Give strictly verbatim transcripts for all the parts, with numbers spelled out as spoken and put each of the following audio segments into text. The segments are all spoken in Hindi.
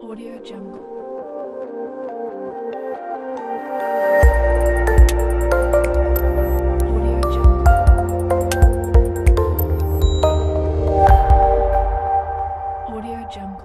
Audio Jungle. Audio Jungle. Audio Jungle.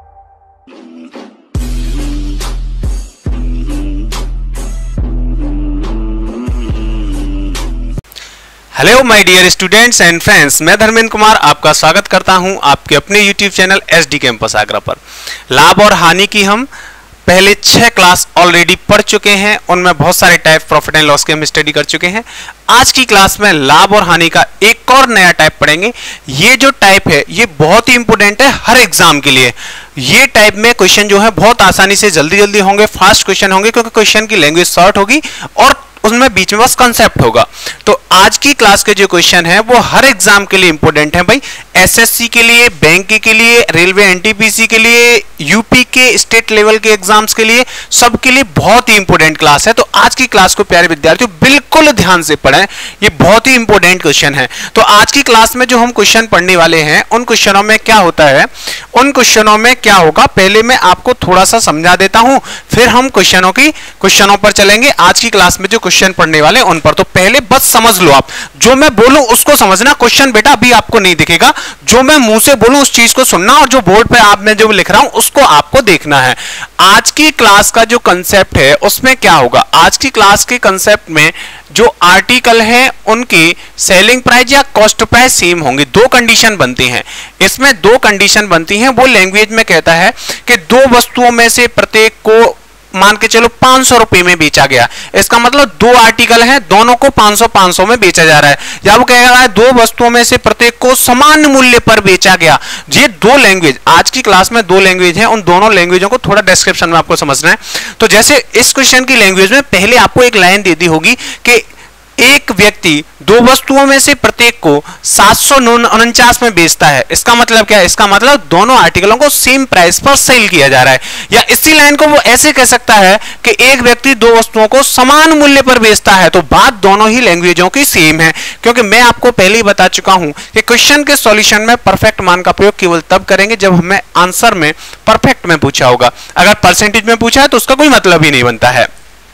Hello my dear students and friends, मैं धर्मेंद्र कुमार आपका स्वागत करता हूं आपके अपने YouTube channel SD campus Agra पर। लाभ और हानि की हम पहले छह क्लास ऑलरेडी पढ़ चुके हैं, उनमें बहुत सारे टाइप प्रॉफिट एंड लॉस के हम स्टडी कर चुके हैं। आज की क्लास में लाभ और हानि का एक और नया टाइप पढ़ेंगे। ये जो टाइप है ये बहुत ही इंपॉर्टेंट है हर एग्जाम के लिए। ये टाइप में क्वेश्चन जो है बहुत आसानी से जल्दी जल्दी होंगे, फास्ट क्वेश्चन होंगे, क्योंकि क्वेश्चन की लैंग्वेज शॉर्ट होगी और उसमें बीच में बस कंसेप्ट होगा। तो आज की क्लास के जो क्वेश्चन है वो हर एग्जाम के लिए इंपॉर्टेंट है भाई। एसएससी के लिए, बैंक के लिए, रेलवे एनटीपीसी के लिए, यूपी के स्टेट लेवल के एग्जाम्स के लिए, सबके लिए बहुत ही इंपॉर्टेंट क्लास है। तो आज की क्लास को प्यारे विद्यार्थियों बिल्कुल ध्यान से पढ़ें, ये बहुत ही इंपॉर्टेंट क्वेश्चन है। तो आज की क्लास में जो हम क्वेश्चन पढ़ने वाले हैं उन क्वेश्चनों में क्या होता है, उन क्वेश्चनों में क्या होगा, पहले मैं आपको थोड़ा सा समझा देता हूं, फिर हम क्वेश्चनों की क्वेश्चनों पर चलेंगे। आज की क्लास में जो क्वेश्चन पढ़ने वाले उन पर तो पहले बस समझ लो, आप जो मैं बोलूं उसको समझना। क्वेश्चन बेटा अभी आपको नहीं दिखेगा, जो मैं मुंह से बोलूं उस चीज को सुनना, और जो बोर्ड पे आप मैं जो लिख रहा हूं उसको आपको देखना है। आज की क्लास का जो कंसेप्ट है उसमें क्या होगा, आज की क्लास के कंसेप्ट में जो आर्टिकल है उनकी सेलिंग प्राइस या कॉस्ट प्राइस सेम होंगे। दो कंडीशन बनती हैं, इसमें दो कंडीशन बनती हैं। वो लैंग्वेज में कहता है कि दो वस्तुओं में से प्रत्येक को मान के चलो पांच सौ रुपए में बेचा गया, इसका मतलब दो आर्टिकल हैं, दोनों को पांच सौ पांच सौ में बेचा जा रहा है। या वो कह रहा है दो वस्तुओं में से प्रत्येक को समान मूल्य पर बेचा गया। ये दो लैंग्वेज आज की क्लास में दो लैंग्वेज हैं, उन दोनों लैंग्वेजों को थोड़ा डिस्क्रिप्शन में आपको समझना है। तो जैसे इस क्वेश्चन की लैंग्वेज में पहले आपको एक लाइन दे दी होगी कि एक व्यक्ति दो वस्तुओं में से प्रत्येक को सात सौ उनचास में बेचता है। इसका मतलब क्या है, इसका मतलब दोनों आर्टिकलों को सेम प्राइस पर सेल किया जा रहा है। या इसी लाइन को वो ऐसे कह सकता है कि एक व्यक्ति दो वस्तुओं को समान मूल्य पर बेचता है। तो बात दोनों ही लैंग्वेजों की सेम है, क्योंकि मैं आपको पहले ही बता चुका हूं कि क्वेश्चन के सॉल्यूशन में परफेक्ट मान का प्रयोग केवल तब करेंगे जब हमें आंसर में परफेक्ट में पूछा होगा। अगर परसेंटेज में पूछा है तो उसका कोई मतलब ही नहीं बनता है।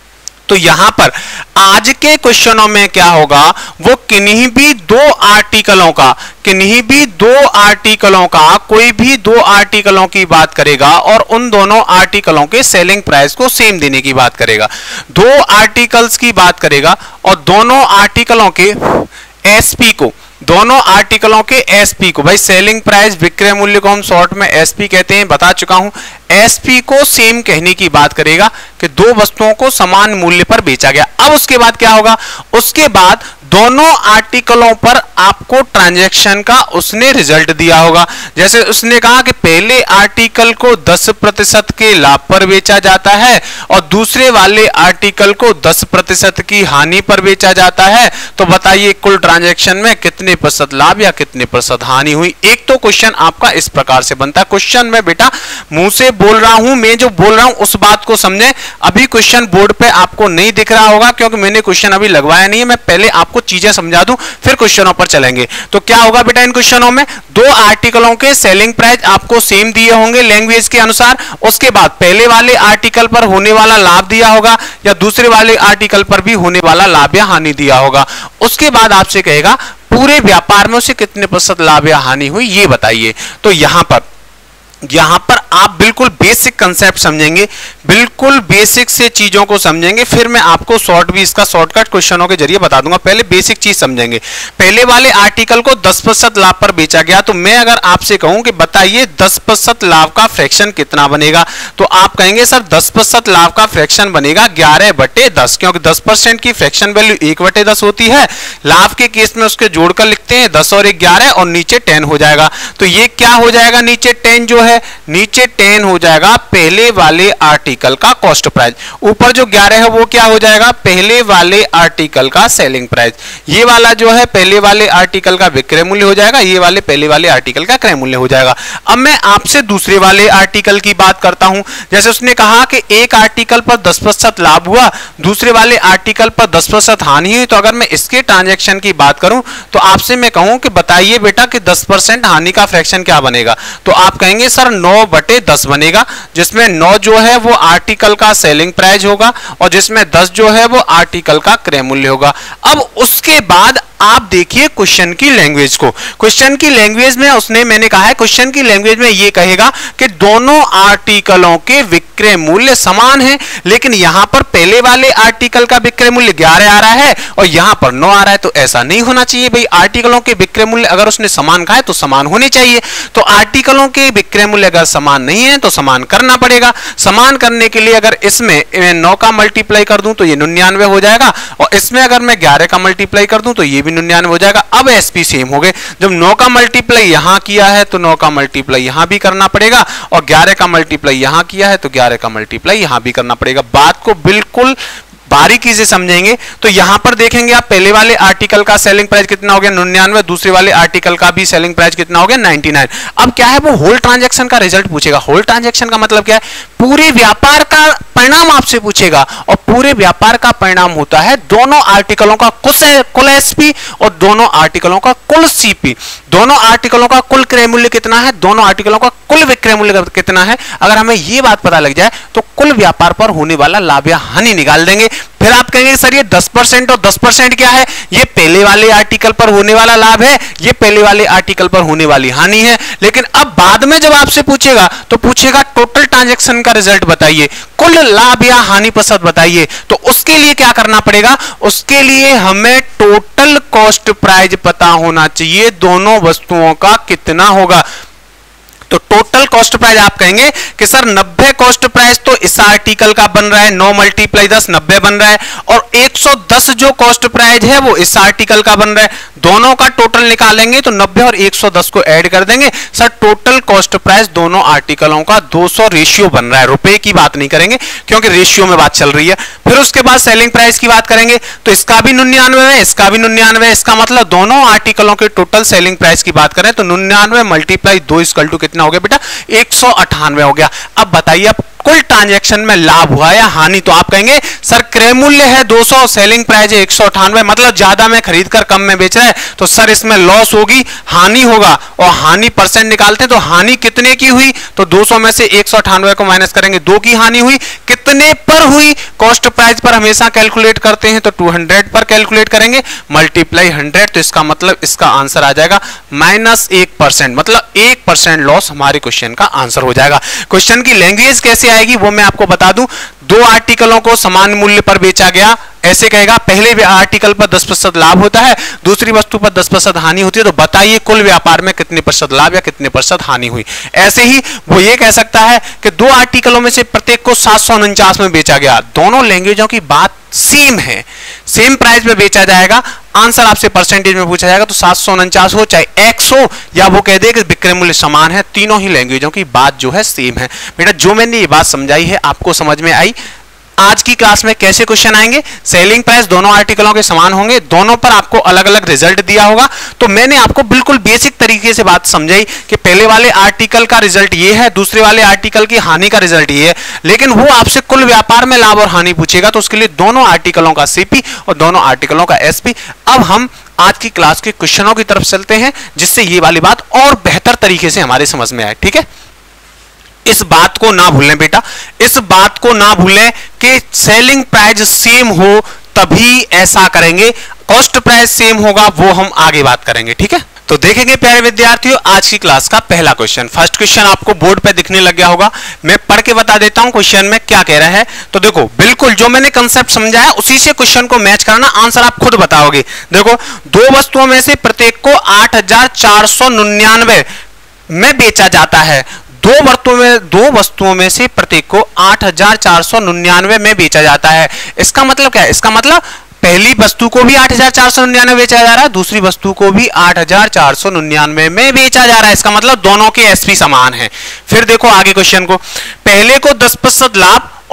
तो यहां पर आज के क्वेश्चनों में क्या होगा, वो किन्हीं भी दो आर्टिकलों का किन्हीं भी दो आर्टिकलों का कोई भी दो आर्टिकलों की बात करेगा और उन दोनों आर्टिकलों के सेलिंग प्राइस को सेम देने की बात करेगा। दो आर्टिकल्स की बात करेगा और दोनों आर्टिकलों के एसपी को दोनों आर्टिकलों के एसपी को, भाई सेलिंग प्राइस विक्रय मूल्य को हम शॉर्ट में एसपी कहते हैं, बता चुका हूं। एसपी को सेम कहने की बात करेगा कि दो वस्तुओं को समान मूल्य पर बेचा गया। अब उसके बाद क्या होगा, उसके बाद दोनों आर्टिकलों पर आपको ट्रांजैक्शन का उसने रिजल्ट दिया होगा। जैसे उसने कहा कि पहले आर्टिकल को दस प्रतिशत के लाभ पर बेचा जाता है और दूसरे वाले आर्टिकल को दस प्रतिशत की हानि पर बेचा जाता है। तो बताइए कुल ट्रांजैक्शन में कितने प्रतिशत लाभ या कितने प्रतिशत हानि हुई। एक तो क्वेश्चन आपका इस प्रकार से बनता है। क्वेश्चन में बेटा मुंह से बोल रहा हूं, मैं जो बोल रहा हूं उस बात को समझे। अभी क्वेश्चन बोर्ड पे आपको नहीं दिख रहा होगा क्योंकि मैंने क्वेश्चन अभी लगवाया नहीं है। मैं पहले आपको चीजें समझा दूं फिर क्वेश्चनों पर चलेंगे। तो क्या होगा बेटा, इन क्वेश्चनों में दो आर्टिकलों के सेलिंग प्राइस आपको सेम दिए होंगे लैंग्वेज के अनुसार। उसके बाद पहले वाले आर्टिकल पर होने वाला लाभ दिया होगा या दूसरे वाले आर्टिकल पर भी होने वाला लाभ या हानि दिया होगा। उसके बाद आपसे कहेगा पूरे व्यापार में उसे कितने प्रतिशत लाभ या हानि हुई ये बताइए। तो यहां पर यहां पर आप बिल्कुल बेसिक कंसेप्ट समझेंगे, बिल्कुल बेसिक से चीजों को समझेंगे, फिर मैं आपको शॉर्ट भी इसका शॉर्टकट क्वेश्चनों के जरिए बता दूंगा। पहले बेसिक चीज समझेंगे। पहले वाले आर्टिकल को दस प्रतिशत लाभ पर बेचा गया, तो मैं अगर आपसे कहूं कि बताइए दस प्रतिशत लाभ का फ्रैक्शन कितना बनेगा, तो आप कहेंगे सर दस प्रतिशत लाभ का फ्रैक्शन बनेगा ग्यारह बटे दस, क्योंकि दस परसेंट की फ्रैक्शन वैल्यू एक बटे दस होती है। लाभ के केस में उसके जोड़कर लिखते हैं दस और ग्यारह और नीचे टेन हो जाएगा। तो ये क्या हो जाएगा, नीचे टेन जो है नीचे टेन हो जाएगा पहले वाले आर्टिकल का कॉस्ट प्राइस, ऊपर जो ग्यारह है वो क्या हो जाएगा पहले वाले आर्टिकल का सेलिंग प्राइस। ये वाला जो है पहले वाले आर्टिकल का विक्रय मूल्य हो जाएगा, ये वाले पहले वाले आर्टिकल का क्रय मूल्य हो जाएगा। अब मैं आपसे दूसरे वाले आर्टिकल की बात करता हूं। जैसे उसने कहा कि एक आर्टिकल पर दस प्रतिशत लाभ हुआ, दूसरे वाले आर्टिकल पर दस प्रतिशत हानि हुई। तो अगर मैं इसके ट्रांजैक्शन की बात करूं तो आपसे मैं कहूं कि बताइए बेटा कि दस परसेंट हानि का फ्रैक्शन क्या बनेगा, तो आप कहेंगे सर सर नौ बटे दस बनेगा, जिसमें नौ जो है वो आर्टिकल का सेलिंग प्राइस होगा और जिसमें दस जो है वो आर्टिकल का क्रय मूल्य होगा। अब उसके बाद आप देखिए क्वेश्चन की लैंग्वेज को। क्वेश्चन की लैंग्वेज में उसने मैंने कहा है क्वेश्चन की लैंग्वेज में ये कहेगा कि दोनों आर्टिकलों के विक्रय मूल्य समान हैं, लेकिन यहां पर पहले वाले आर्टिकल का विक्रय मूल्य ग्यारह आ रहा है और यहां पर नौ आ रहा है, तो ऐसा नहीं होना चाहिए भाई। आर्टिकलों के विक्रय मूल्य अगर उसने समान कहा है तो समान होने चाहिए। तो आर्टिकलों के विक्रय मूल्य अगर समान नहीं है तो समान करना पड़ेगा। समान करने के लिए अगर इसमें नौ का मल्टीप्लाई कर दूं तो ये निन्यानवे हो जाएगा और इसमें अगर मैं ग्यारह का मल्टीप्लाई कर दूं तो ये भी निन्यानवे हो जाएगा। अब एसपी सेम हो गए। जब नौ का मल्टीप्लाई यहां किया है तो नौ का मल्टीप्लाई यहां भी करना पड़ेगा और ग्यारह का मल्टीप्लाई यहां किया है तो ग्यारह का मल्टीप्लाई यहां भी करना पड़ेगा। बात को बिल्कुल बारीकी से समझेंगे तो यहां पर देखेंगे आप पहले वाले आर्टिकल का सेलिंग प्राइस कितना हो गया निन्यानवे, दूसरे वाले आर्टिकल का भी सेलिंग प्राइस कितना हो गया निन्यानवे। अब क्या है वो होल ट्रांजैक्शन का रिजल्ट पूछेगा। होल ट्रांजैक्शन का मतलब क्या है, पूरे व्यापार का परिणाम आपसे पूछेगा और पूरे व्यापार का परिणाम होता है दोनों आर्टिकलों का कुल एसपी और दोनों आर्टिकलों का कुल सीपी। दोनों आर्टिकलों का कुल क्रय मूल्य कितना है, दोनों आर्टिकलों का कुल विक्रय मूल्य कितना है। अगर हमें यह बात पता लग जाए तो कुल व्यापार पर होने वाला लाभ या हानि निकाल देंगे। फिर आप कहेंगे सर ये दस परसेंट और दस परसेंट क्या है, ये पहले वाले आर्टिकल पर होने वाला लाभ है, ये पहले वाले आर्टिकल पर होने वाली हानि है। लेकिन अब बाद में जब आपसे पूछेगा तो पूछेगा टोटल ट्रांजैक्शन का रिजल्ट बताइए, कुल लाभ या हानि प्रतिशत बताइए। तो उसके लिए क्या करना पड़ेगा, उसके लिए हमें टोटल कॉस्ट प्राइस पता होना चाहिए दोनों वस्तुओं का कितना होगा। तो टोटल कॉस्ट प्राइस आप कहेंगे कि सर नब्बे कॉस्ट प्राइस तो इस आर्टिकल का बन रहा है, नौ मल्टीप्लाई दस नब्बे बन रहा है और एक सौ दस जो कॉस्ट प्राइस है वो इस आर्टिकल का बन रहा है। दोनों का टोटल निकालेंगे तो नब्बे और एक सौ दस को ऐड कर देंगे। सर टोटल कॉस्ट प्राइस दोनों आर्टिकलों का दो सौ रेशियो बन रहा है। रुपए की बात नहीं करेंगे क्योंकि रेशियो में बात चल रही है। फिर उसके बाद सेलिंग प्राइस की बात करेंगे तो इसका भी निन्यानवे है, इसका भी निन्यानवे है। इसका मतलब दोनों आर्टिकलों के टोटल सेलिंग प्राइस की बात करें तो निन्यानवे मल्टीप्लाई दो इक्वल टू कितना हो गया बेटा, एक सौ अट्ठानवे हो गया। अब बताइए अब कुल ट्रांजैक्शन में लाभ हुआ या हानि। तो आप कहेंगे सर क्रय मूल्य है दो सौ, सेलिंग प्राइस है एक सौ अट्ठानवे, मतलब ज्यादा में खरीद कर कम में बेच रहा है तो सर इसमें लॉस होगी, हानि होगा। और हानि परसेंट निकालते हैं तो हानि कितने की हुई, तो दो सौ में से एक सौ अट्ठानवे को माइनस करेंगे, दो की हानि हुई। कितने पर हुई, कॉस्ट प्राइस पर हमेशा कैलकुलेट करते हैं तो दो सौ पर कैलकुलेट करेंगे, मल्टीप्लाई हंड्रेड। तो इसका मतलब इसका आंसर आ जाएगा माइनस एक परसेंट, मतलब एक परसेंट लॉस हमारे क्वेश्चन का आंसर हो जाएगा। क्वेश्चन की लैंग्वेज कैसे आएगी वो मैं आपको बता दूं। दो आर्टिकलों को समान मूल्य पर बेचा गया, ऐसे कहेगा पहले आर्टिकल पर दस प्रतिशत लाभ होता है, दूसरी वस्तु पर दस प्रतिशत हानि होती है, तो बताइए कुल व्यापार में कितने प्रतिशत लाभ या कितने प्रतिशत हानि हुई। ऐसे ही वो ये कह सकता है कि दो आर्टिकलों में से प्रत्येक को सात सौ उनचास में बेचा गया। दोनों लैंग्वेजों की बात सेम है, सेम प्राइस में बेचा जाएगा। आंसर आपसे परसेंटेज में पूछा जाएगा तो सात सौ उनचास हो चाहे एक्स हो या वो कह दे कि विक्रय मूल्य समान है, तीनों ही लैंग्वेजों की बात जो है सेम है। बेटा जो मैंने ये बात समझाई है आपको समझ में आई। आज की क्लास में कैसे क्वेश्चन आएंगे, सेलिंग प्राइस दोनों आर्टिकलों के समान होंगे, दोनों पर आपको अलग अलग रिजल्ट दिया होगा। तो मैंने आपको बिल्कुल बेसिक तरीके से बात समझाई कि पहले वाले आर्टिकल का रिजल्ट ये है, दूसरे वाले आर्टिकल की हानि का रिजल्ट ये है। लेकिन वो आपसे कुल व्यापार में लाभ और हानि पूछेगा तो उसके लिए दोनों आर्टिकलों का सीपी और दोनों आर्टिकलों का एसपी। अब हम आज की क्लास के क्वेश्चनों की तरफ चलते हैं जिससे ये वाली बात और बेहतर तरीके से हमारे समझ में आए। ठीक है, इस बात को ना भूलें बेटा, इस बात को ना भूलें कि सेलिंग प्राइस सेम हो तभी ऐसा करेंगे, कॉस्ट प्राइस सेम होगा वो हम आगे बात करेंगे। ठीक है, तो देखेंगे प्यारे विद्यार्थियों आज की क्लास का पहला क्वेश्चन। फर्स्ट क्वेश्चन आपको बोर्ड पे दिखने लग गया होगा, मैं पढ़ के बता देता हूं क्वेश्चन में क्या कह रहा है। तो देखो बिल्कुल जो मैंने कंसेप्ट समझाया उसी से क्वेश्चन को मैच करना, आंसर आप खुद बताओगे। देखो दो वस्तुओं में से प्रत्येक को आठ हजार चार सौ निन्यानवे में बेचा जाता है। दो वस्तुओं में दो वस्तुओं में से प्रत्येक को आठ हजार चार सौ निन्यानवे में बेचा जाता है। इसका मतलब क्या है, इसका मतलब पहली वस्तु को भी आठ हजार चार सौ निन्यानवे बेचा जा रहा है, दूसरी वस्तु को भी आठ हजार चार सौ निन्यानवे में बेचा जा रहा है। इसका मतलब दोनों के एसपी समान है। फिर देखो आगे क्वेश्चन को, पहले को दस प्रतिशत लाभ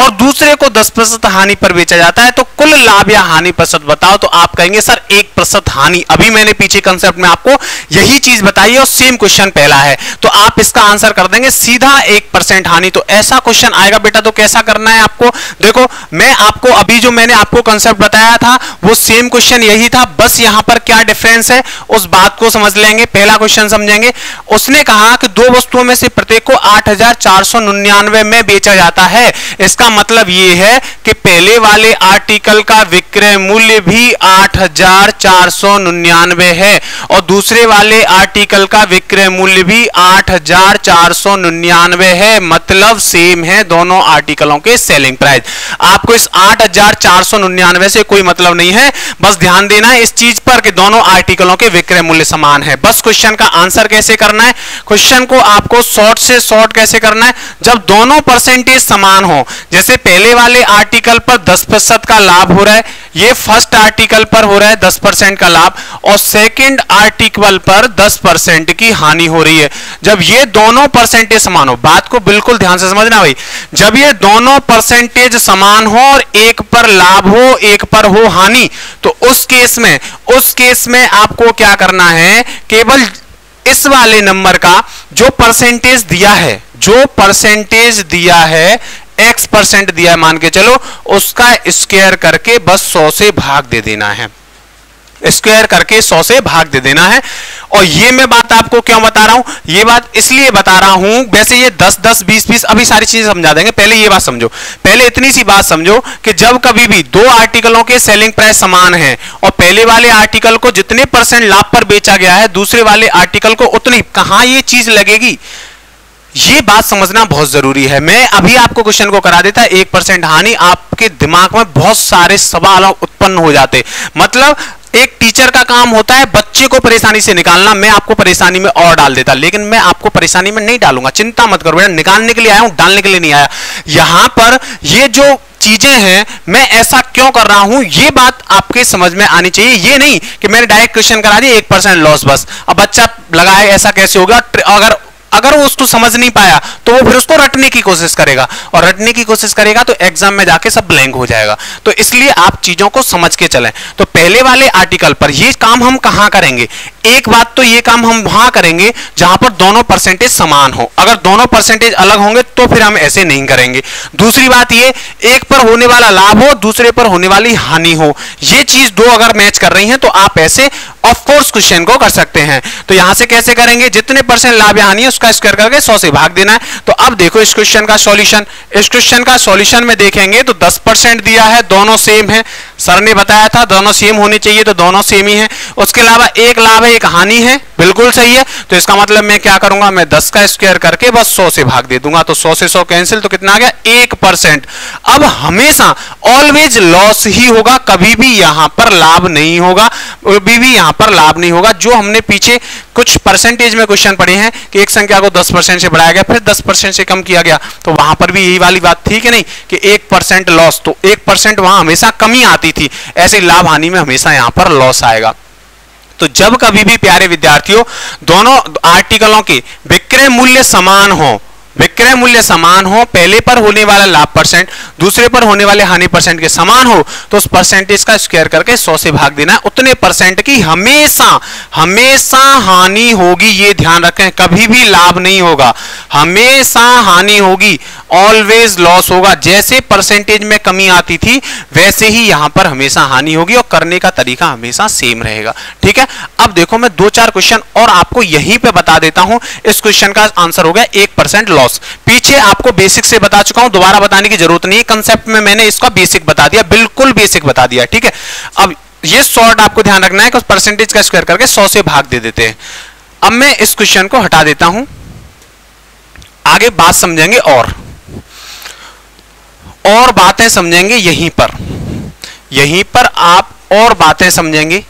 और दूसरे को दस प्रतिशत हानि पर बेचा जाता है तो कुल लाभ या हानि प्रतिशत बताओ। तो आप कहेंगे सर एक प्रतिशत हानि। अभी मैंने पीछे कंसेप्ट में आपको यही चीज बताई है और सेम क्वेश्चन पहला है, तो आप इसका आंसर कर देंगे सीधा एक परसेंट हानि। तो ऐसा क्वेश्चन आएगा बेटा, तो कैसा करना है आपको? देखो मैं आपको अभी जो मैंने आपको कंसेप्ट बताया था वो सेम क्वेश्चन यही था, बस यहां पर क्या डिफरेंस है उस बात को समझ लेंगे। पहला क्वेश्चन समझेंगे। उसने कहा कि दो वस्तुओं में से प्रत्येक को आठ हजार चार सौ निन्यानवे में बेचा जाता है। इसका मतलब यह है कि पहले वाले आर्टिकल का विक्रय मूल्य भी आठ हजार चार सौ निन्यानवे है और दूसरे वाले आर्टिकल का विक्रय मूल्य भी आठ हजार चार सौ निन्यानवे है, मतलब सेम है दोनों आर्टिकलों के सेलिंग प्राइस। आपको इस आठ हजार चार सौ निन्यानवे से कोई मतलब नहीं है, बस ध्यान देना है इस चीज पर कि दोनों आर्टिकलों के विक्रय मूल्य समान है। बस क्वेश्चन का आंसर कैसे करना है, क्वेश्चन को आपको शॉर्ट से शॉर्ट कैसे करना है, जब दोनों परसेंटेज समान हो। जैसे पहले वाले आर्टिकल पर दस प्रतिशत का लाभ हो रहा है, ये फर्स्ट आर्टिकल पर हो रहा है दस परसेंट का लाभ और सेकंड आर्टिकल पर दस परसेंट की हानि हो रही है। जब ये दोनों परसेंटेज समान हो, बात को बिल्कुल ध्यान से समझना भाई, जब ये दोनों परसेंटेज समान हो और एक पर लाभ हो एक पर हो हानि, तो उस केस में उस केस में आपको क्या करना है, केवल इस वाले नंबर का जो परसेंटेज दिया है जो परसेंटेज दिया है एक्स परसेंट दिया है मान के चलो, उसका स्क्वायर करके बस सौ से भाग दे देना है। स्क्वायर करके सौ से भाग दे देना है। और ये मैं बात आपको क्यों बता रहा हूं, ये बात इसलिए बता रहा हूं, वैसे ये दस दस बीस बीस अभी सारी चीजें समझा देंगे, पहले ये बात समझो। पहले इतनी सी बात समझो कि जब कभी भी दो आर्टिकलों के सेलिंग प्राइस समान है और पहले वाले आर्टिकल को जितने परसेंट लाभ पर बेचा गया है दूसरे वाले आर्टिकल को उतनी, कहां ये चीज लगेगी, ये बात समझना बहुत जरूरी है। मैं अभी आपको क्वेश्चन को करा देता, एक परसेंट हानि, आपके दिमाग में बहुत सारे सवाल उत्पन्न हो जाते। मतलब एक टीचर का काम होता है बच्चे को परेशानी से निकालना, मैं आपको परेशानी में और डाल देता, लेकिन मैं आपको परेशानी में नहीं डालूंगा, चिंता मत करो बेटा, निकालने के लिए आया हूं, डालने के लिए नहीं आया। यहां पर ये जो चीजें हैं मैं ऐसा क्यों कर रहा हूं ये बात आपके समझ में आनी चाहिए। ये नहीं कि मैंने डायरेक्ट क्वेश्चन करा दिया एक परसेंट लॉस बस, अब बच्चा लगाए ऐसा कैसे होगा। अगर अगर वो उसको समझ नहीं पाया तो वो फिर उसको रटने की कोशिश करेगा और रटने की कोशिश करेगा तो एग्जाम में जाके सब ब्लैंक हो जाएगा। तो इसलिए आप चीजों को समझ के चलें। तो पहले वाले आर्टिकल पर ये काम हम कहां करेंगे, एक बात तो ये काम हम वहां करेंगे जहां पर दोनों परसेंटेज समान हो। अगर दोनों परसेंटेज अलग होंगे तो फिर हम ऐसे नहीं करेंगे। दूसरी बात ये, एक पर होने वाला लाभ हो दूसरे पर होने वाली हानि हो, ये चीज दो अगर मैच कर रही हैं तो आप ऐसे ऑफ कोर्स क्वेश्चन को कर सकते हैं। तो यहां से कैसे करेंगे, जितने परसेंट लाभ या हानि है उसका स्क्वायर करके सौ से भाग देना है। तो अब देखो इस क्वेश्चन का सॉल्यूशन, इस क्वेश्चन का सॉल्यूशन में देखेंगे तो दस परसेंट दिया है, दोनों सेम है, सर ने बताया था दोनों सेम होने चाहिए तो दोनों सेम ही है। उसके अलावा एक लाभ है एक हानि है, बिल्कुल सही है। तो इसका मतलब मैं क्या करूंगा, मैं दस का स्क्वायर करके बस सौ से भाग दे दूंगा, तो सौ से सौ कैंसिल, तो कितना आ गया एक परसेंट। अब हमेशा ऑलवेज लॉस ही होगा, कभी भी यहां पर लाभ नहीं होगा, कभी भी यहां पर लाभ नहीं होगा। जो हमने पीछे कुछ परसेंटेज में क्वेश्चन पढ़े हैं कि एक संख्या को दस परसेंट से बढ़ाया गया फिर दस परसेंट से कम किया गया, तो वहां पर भी यही वाली बात थी कि नहीं कि एक परसेंट लॉस, तो एक परसेंट वहां हमेशा कमी आती थी, ऐसे लाभ हानि में हमेशा यहां पर लॉस आएगा। तो जब कभी भी प्यारे विद्यार्थियों दोनों आर्टिकलों के विक्रय मूल्य समान हो, विक्रय मूल्य समान हो, पहले पर होने वाला लाभ परसेंट दूसरे पर होने वाले हानि परसेंट के समान हो, तो उस परसेंटेज का स्क्वायर करके सौ से भाग देना है। उतने परसेंट की हमेशा हमेशा हानि होगी, ये ध्यान रखें, कभी भी लाभ नहीं होगा, हमेशा हानि होगी, ऑलवेज लॉस होगा। जैसे परसेंटेज में कमी आती थी वैसे ही यहां पर हमेशा हानि होगी और करने का तरीका हमेशा सेम रहेगा। ठीक है, अब देखो मैं दो चार क्वेश्चन और आपको यहीं पे बता देता हूं। इस क्वेश्चन का आंसर हो गया एक परसेंट लॉस। पीछे आपको बेसिक से बता चुका हूं, दोबारा बताने की जरूरत नहीं है, कंसेप्ट में मैंने इसका बेसिक बता दिया, बिल्कुल बेसिक बता दिया। ठीक है, अब ये शॉर्ट आपको ध्यान रखना है कि उस परसेंटेज का स्क्वायर करके सौ से भाग दे देते हैं। अब मैं इस क्वेश्चन को हटा देता हूं, आगे बात समझेंगे और और बातें समझेंगे यहीं पर, यहीं पर आप और बातें समझेंगे।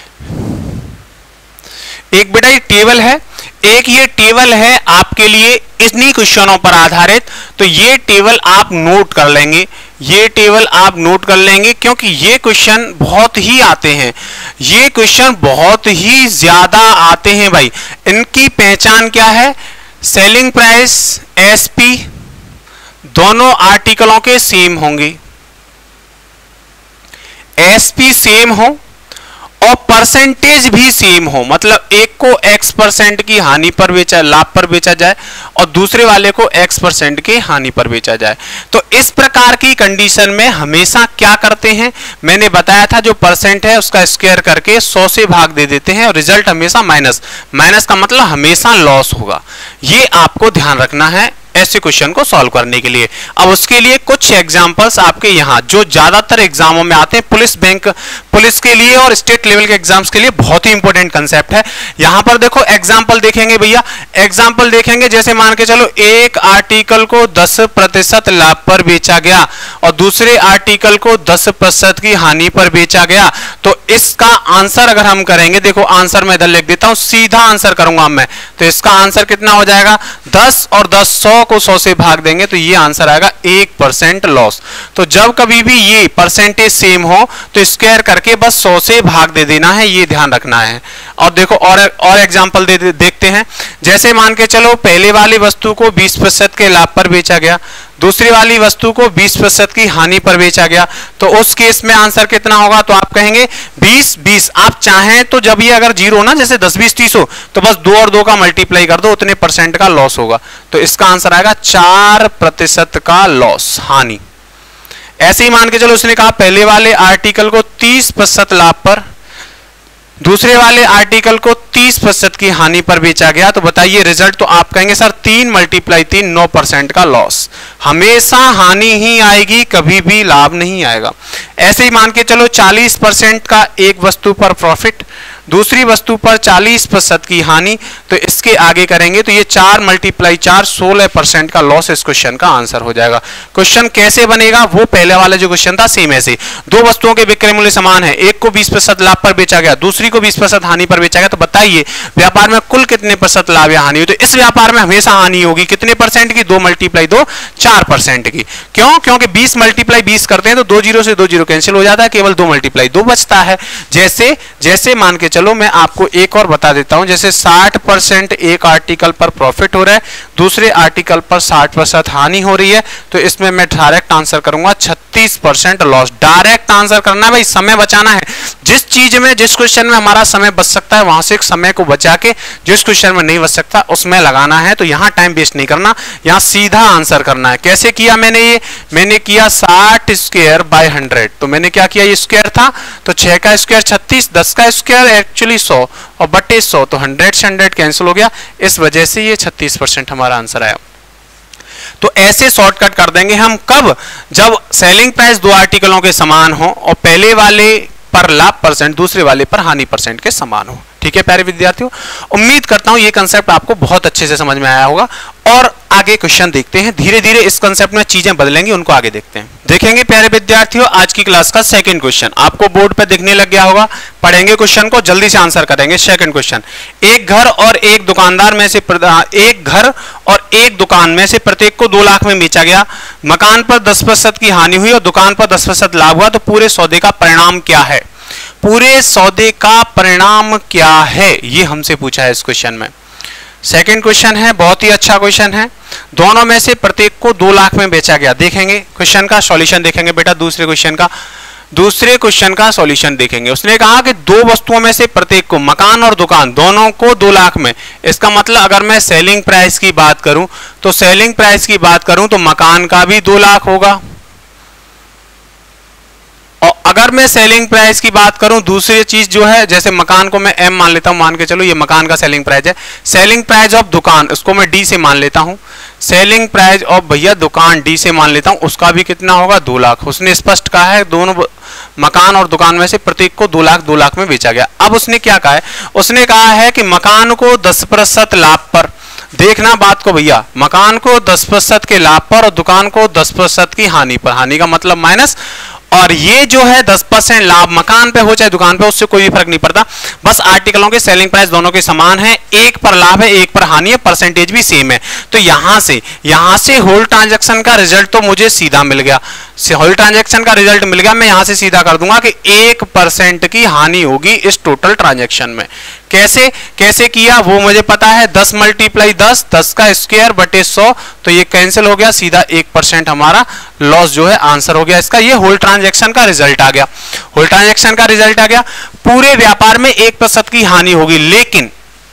एक बेटा ये टेबल है, एक ये टेबल है आपके लिए इन्हीं क्वेश्चनों पर आधारित। तो ये टेबल आप नोट कर लेंगे, ये टेबल आप नोट कर लेंगे, क्योंकि ये क्वेश्चन बहुत ही आते हैं, ये क्वेश्चन बहुत ही ज्यादा आते हैं भाई। इनकी पहचान क्या है? सेलिंग प्राइस एसपी दोनों आर्टिकलों के सेम होंगे, एसपी सेम हो और परसेंटेज भी सेम हो, मतलब एक को एक्स परसेंट की हानि पर बेचा लाभ पर बेचा जाए और दूसरे वाले को एक्स परसेंट की हानि पर बेचा जाए। तो इस प्रकार की कंडीशन में हमेशा क्या करते हैं, मैंने बताया था जो परसेंट है उसका स्क्वायर करके सौ से भाग दे देते हैं और रिजल्ट हमेशा माइनस, माइनस का मतलब हमेशा लॉस होगा। ये आपको ध्यान रखना है ऐसे क्वेश्चन को सॉल्व करने के लिए। अब उसके लिए कुछ एग्जांपल्स आपके यहाँ जो ज्यादातर एग्जामों में आते हैं, पुलिस बैंक पुलिस के लिए और स्टेट लेवल के एग्जाम्स के लिए बहुत ही इंपॉर्टेंट कंसेप्ट है। यहाँ पर देखो एग्जाम्पल देखेंगे भैया, एग्जाम्पल देखेंगे जैसे मान के चलो एक आर्टिकल को दस प्रतिशत लाभ पर बेचा गया और दूसरे आर्टिकल को दस प्रतिशत की हानि पर बेचा गया। तो इसका आंसर अगर हम करेंगे, देखो आंसर मैं इधर लिख देता हूं, सीधा आंसर करूंगा मैं, तो इसका आंसर कितना हो जाएगा, दस और दस सौ को सौ से भाग देंगे तो ये आंसर आएगा एक परसेंट लॉस। तो जब कभी भी ये परसेंटेज सेम हो तो स्क्वायर करके बस सौ से भाग दे देना है, ये ध्यान रखना है। और देखो और और एग्जांपल दे, दे, देखते हैं। जैसे मान के चलो पहले वाली वस्तु को बीस प्रतिशत के लाभ पर बेचा गया, दूसरी वाली वस्तु को बीस प्रतिशत की हानि पर बेचा गया, तो उस केस में आंसर कितना होगा, तो आप कहेंगे बीस बीस। आप चाहें तो जब ये अगर जीरो ना, जैसे दस बीस तीस हो, तो बस दो और दो का मल्टीप्लाई कर दो, उतने परसेंट का लॉस होगा। तो इसका आंसर आएगा चार प्रतिशत का लॉस, हानि। ऐसे ही मान के चलो उसने कहा पहले वाले आर्टिकल को तीस प्रतिशत लाभ पर, दूसरे वाले आर्टिकल को तीस प्रतिशत की हानि पर बेचा गया, तो बताइए रिजल्ट। तो आप कहेंगे सर तीन मल्टीप्लाई तीन, नौ परसेंट का लॉस। हमेशा हानि ही आएगी, कभी भी लाभ नहीं आएगा। ऐसे ही मान के चलो चालीस परसेंट का एक वस्तु पर प्रॉफिट, दूसरी वस्तु पर चालीस प्रतिशत की हानि, तो इसके आगे करेंगे तो ये चार मल्टीप्लाई चार, सोलह परसेंट का लॉस इस क्वेश्चन का आंसर हो जाएगा। क्वेश्चन कैसे बनेगा, वो पहले वाला जो क्वेश्चन था सेम ऐसे, दो वस्तुओं के विक्रय मूल्य समान है, एक को बीस प्रतिशत लाभ पर बेचा गया, दूसरी को बीस प्रतिशत हानि पर बेचा गया, तो बताइए व्यापार में कुल कितने प्रतिशत लाभ या हानि हुई। तो इस व्यापार में हमेशा हानि होगी, कितने परसेंट की, दो मल्टीप्लाई दो, चार परसेंट की। क्यों, क्योंकि बीस मल्टीप्लाई बीस करते हैं तो दो जीरो से दो जीरो कैंसिल हो जाता है, केवल दो मल्टीप्लाई दो बचता है। जैसे जैसे मान के चलो मैं आपको एक और बता देता हूं, जैसे साठ परसेंट एक आर्टिकल पर प्रॉफिट हो रहा है, दूसरे आर्टिकल पर साठ प्रतिशत हानि हो रही है, तो इसमें मैं डायरेक्ट आंसर करूंगा छत्तीस परसेंट लॉस। डायरेक्ट आंसर करना है भाई, समय बचाना है। जिस चीज में, जिस क्वेश्चन में हमारा समय बच सकता है वहां से एक समय को बचा के जिस क्वेश्चन में नहीं बच सकता उसमें लगाना है। तो यहां टाइम वेस्ट नहीं करना, यहां सीधा आंसर करना है। कैसे किया मैंने ये, मैंने किया साठ स्क्वायर बाय हंड्रेड, तो मैंने क्या किया, ये स्क्वायर था तो छह का स्क्वायर छत्तीस, दस का स्क्वायर एक्चुअली सौ और बटे सौ, तो हंड्रेड से हंड्रेड कैंसिल हो गया, इस वजह से ये छत्तीस परसेंट हमारा आंसर आया। तो ऐसे शॉर्टकट कर देंगे हम, कब, जब सेलिंग प्राइस दो आर्टिकलों के समान हो और पहले वाले पर लाभ परसेंट, दूसरे वाले पर हानि परसेंट के समान हो। ठीक है प्यारे विद्यार्थियों, उम्मीद करता हूं ये कंसेप्ट आपको बहुत अच्छे से समझ में आया होगा। और आगे क्वेश्चन देखते हैं, धीरे धीरे इस कंसेप्ट में चीजें बदलेंगी, उनको आगे देखते हैं। देखेंगे प्यारे विद्यार्थियों आज की क्लास का सेकंड क्वेश्चन, आपको बोर्ड पे दिखने लग गया होगा, पढ़ेंगे क्वेश्चन को, जल्दी से आंसर करेंगे। सेकंड क्वेश्चन, एक घर और एक दुकानदार में से एक घर और एक दुकान में से प्रत्येक को दो लाख में बेचा गया, मकान पर दस प्रतिशत की हानि हुई और दुकान पर दस प्रतिशत लाभ हुआ, तो पूरे सौदे का परिणाम क्या है, पूरे सौदे का परिणाम क्या है, ये हमसे पूछा है इस क्वेश्चन में। सेकंड क्वेश्चन है, बहुत ही अच्छा क्वेश्चन है, दोनों में से प्रत्येक को दो लाख में बेचा गया। देखेंगे क्वेश्चन का सॉल्यूशन, देखेंगे बेटा दूसरे क्वेश्चन का, दूसरे क्वेश्चन का सॉल्यूशन देखेंगे। उसने कहा कि दो वस्तुओं में से प्रत्येक को, मकान और दुकान दोनों को दो लाख में, इसका मतलब अगर मैं सेलिंग प्राइस की बात करूं तो सेलिंग प्राइस की बात करूं तो मकान का भी दो लाख होगा, और अगर मैं सेलिंग प्राइस की बात करूं दूसरी चीज जो है, जैसे मकान को मैं एम मान लेता हूं, मान के चलो ये मकान का सेलिंग प्राइस है, सेलिंग प्राइस ऑफ दुकान उसको मैं डी से मान लेता हूं, सेलिंग प्राइस ऑफ भैया दुकान डी से मान लेता हूं, उसका भी कितना होगा, दो लाख। उसने स्पष्ट कहा है दोनों मकान और दुकान में से प्रत्येक को दो लाख दो लाख में बेचा गया। अब उसने क्या कहा है, उसने कहा है कि मकान को दस प्रतिशत लाभ पर, देखना बात को भैया, मकान को दस प्रतिशत के लाभ पर और दुकान को दस प्रतिशत की हानि पर, हानि का मतलब माइनस, और ये जो है दस परसेंट लाभ मकान पे हो चाहे दुकान पे, उससे कोई भी फर्क नहीं पड़ता, बस आर्टिकलों के सेलिंग प्राइस दोनों के समान है, एक पर लाभ है एक पर हानि है, परसेंटेज भी सेम है। तो यहां से यहां से होल ट्रांजैक्शन का रिजल्ट तो मुझे सीधा मिल गया, होल ट्रांजैक्शन का रिजल्ट मिल गया, मैं यहां से सीधा कर दूंगा कि एक परसेंट की हानि होगी इस टोटल ट्रांजैक्शन में। कैसे कैसे किया वो मुझे पता है, दस मल्टीप्लाई दस, दस का स्क्वायर बटे सौ, तो ये कैंसिल हो गया, सीधा एक परसेंट हमारा लॉस जो है आंसर हो गया इसका। ये होल ट्रांजैक्शन का रिजल्ट आ गया, होल ट्रांजैक्शन का रिजल्ट आ गया। पूरे व्यापार में एक प्रतिशत की हानि होगी, लेकिन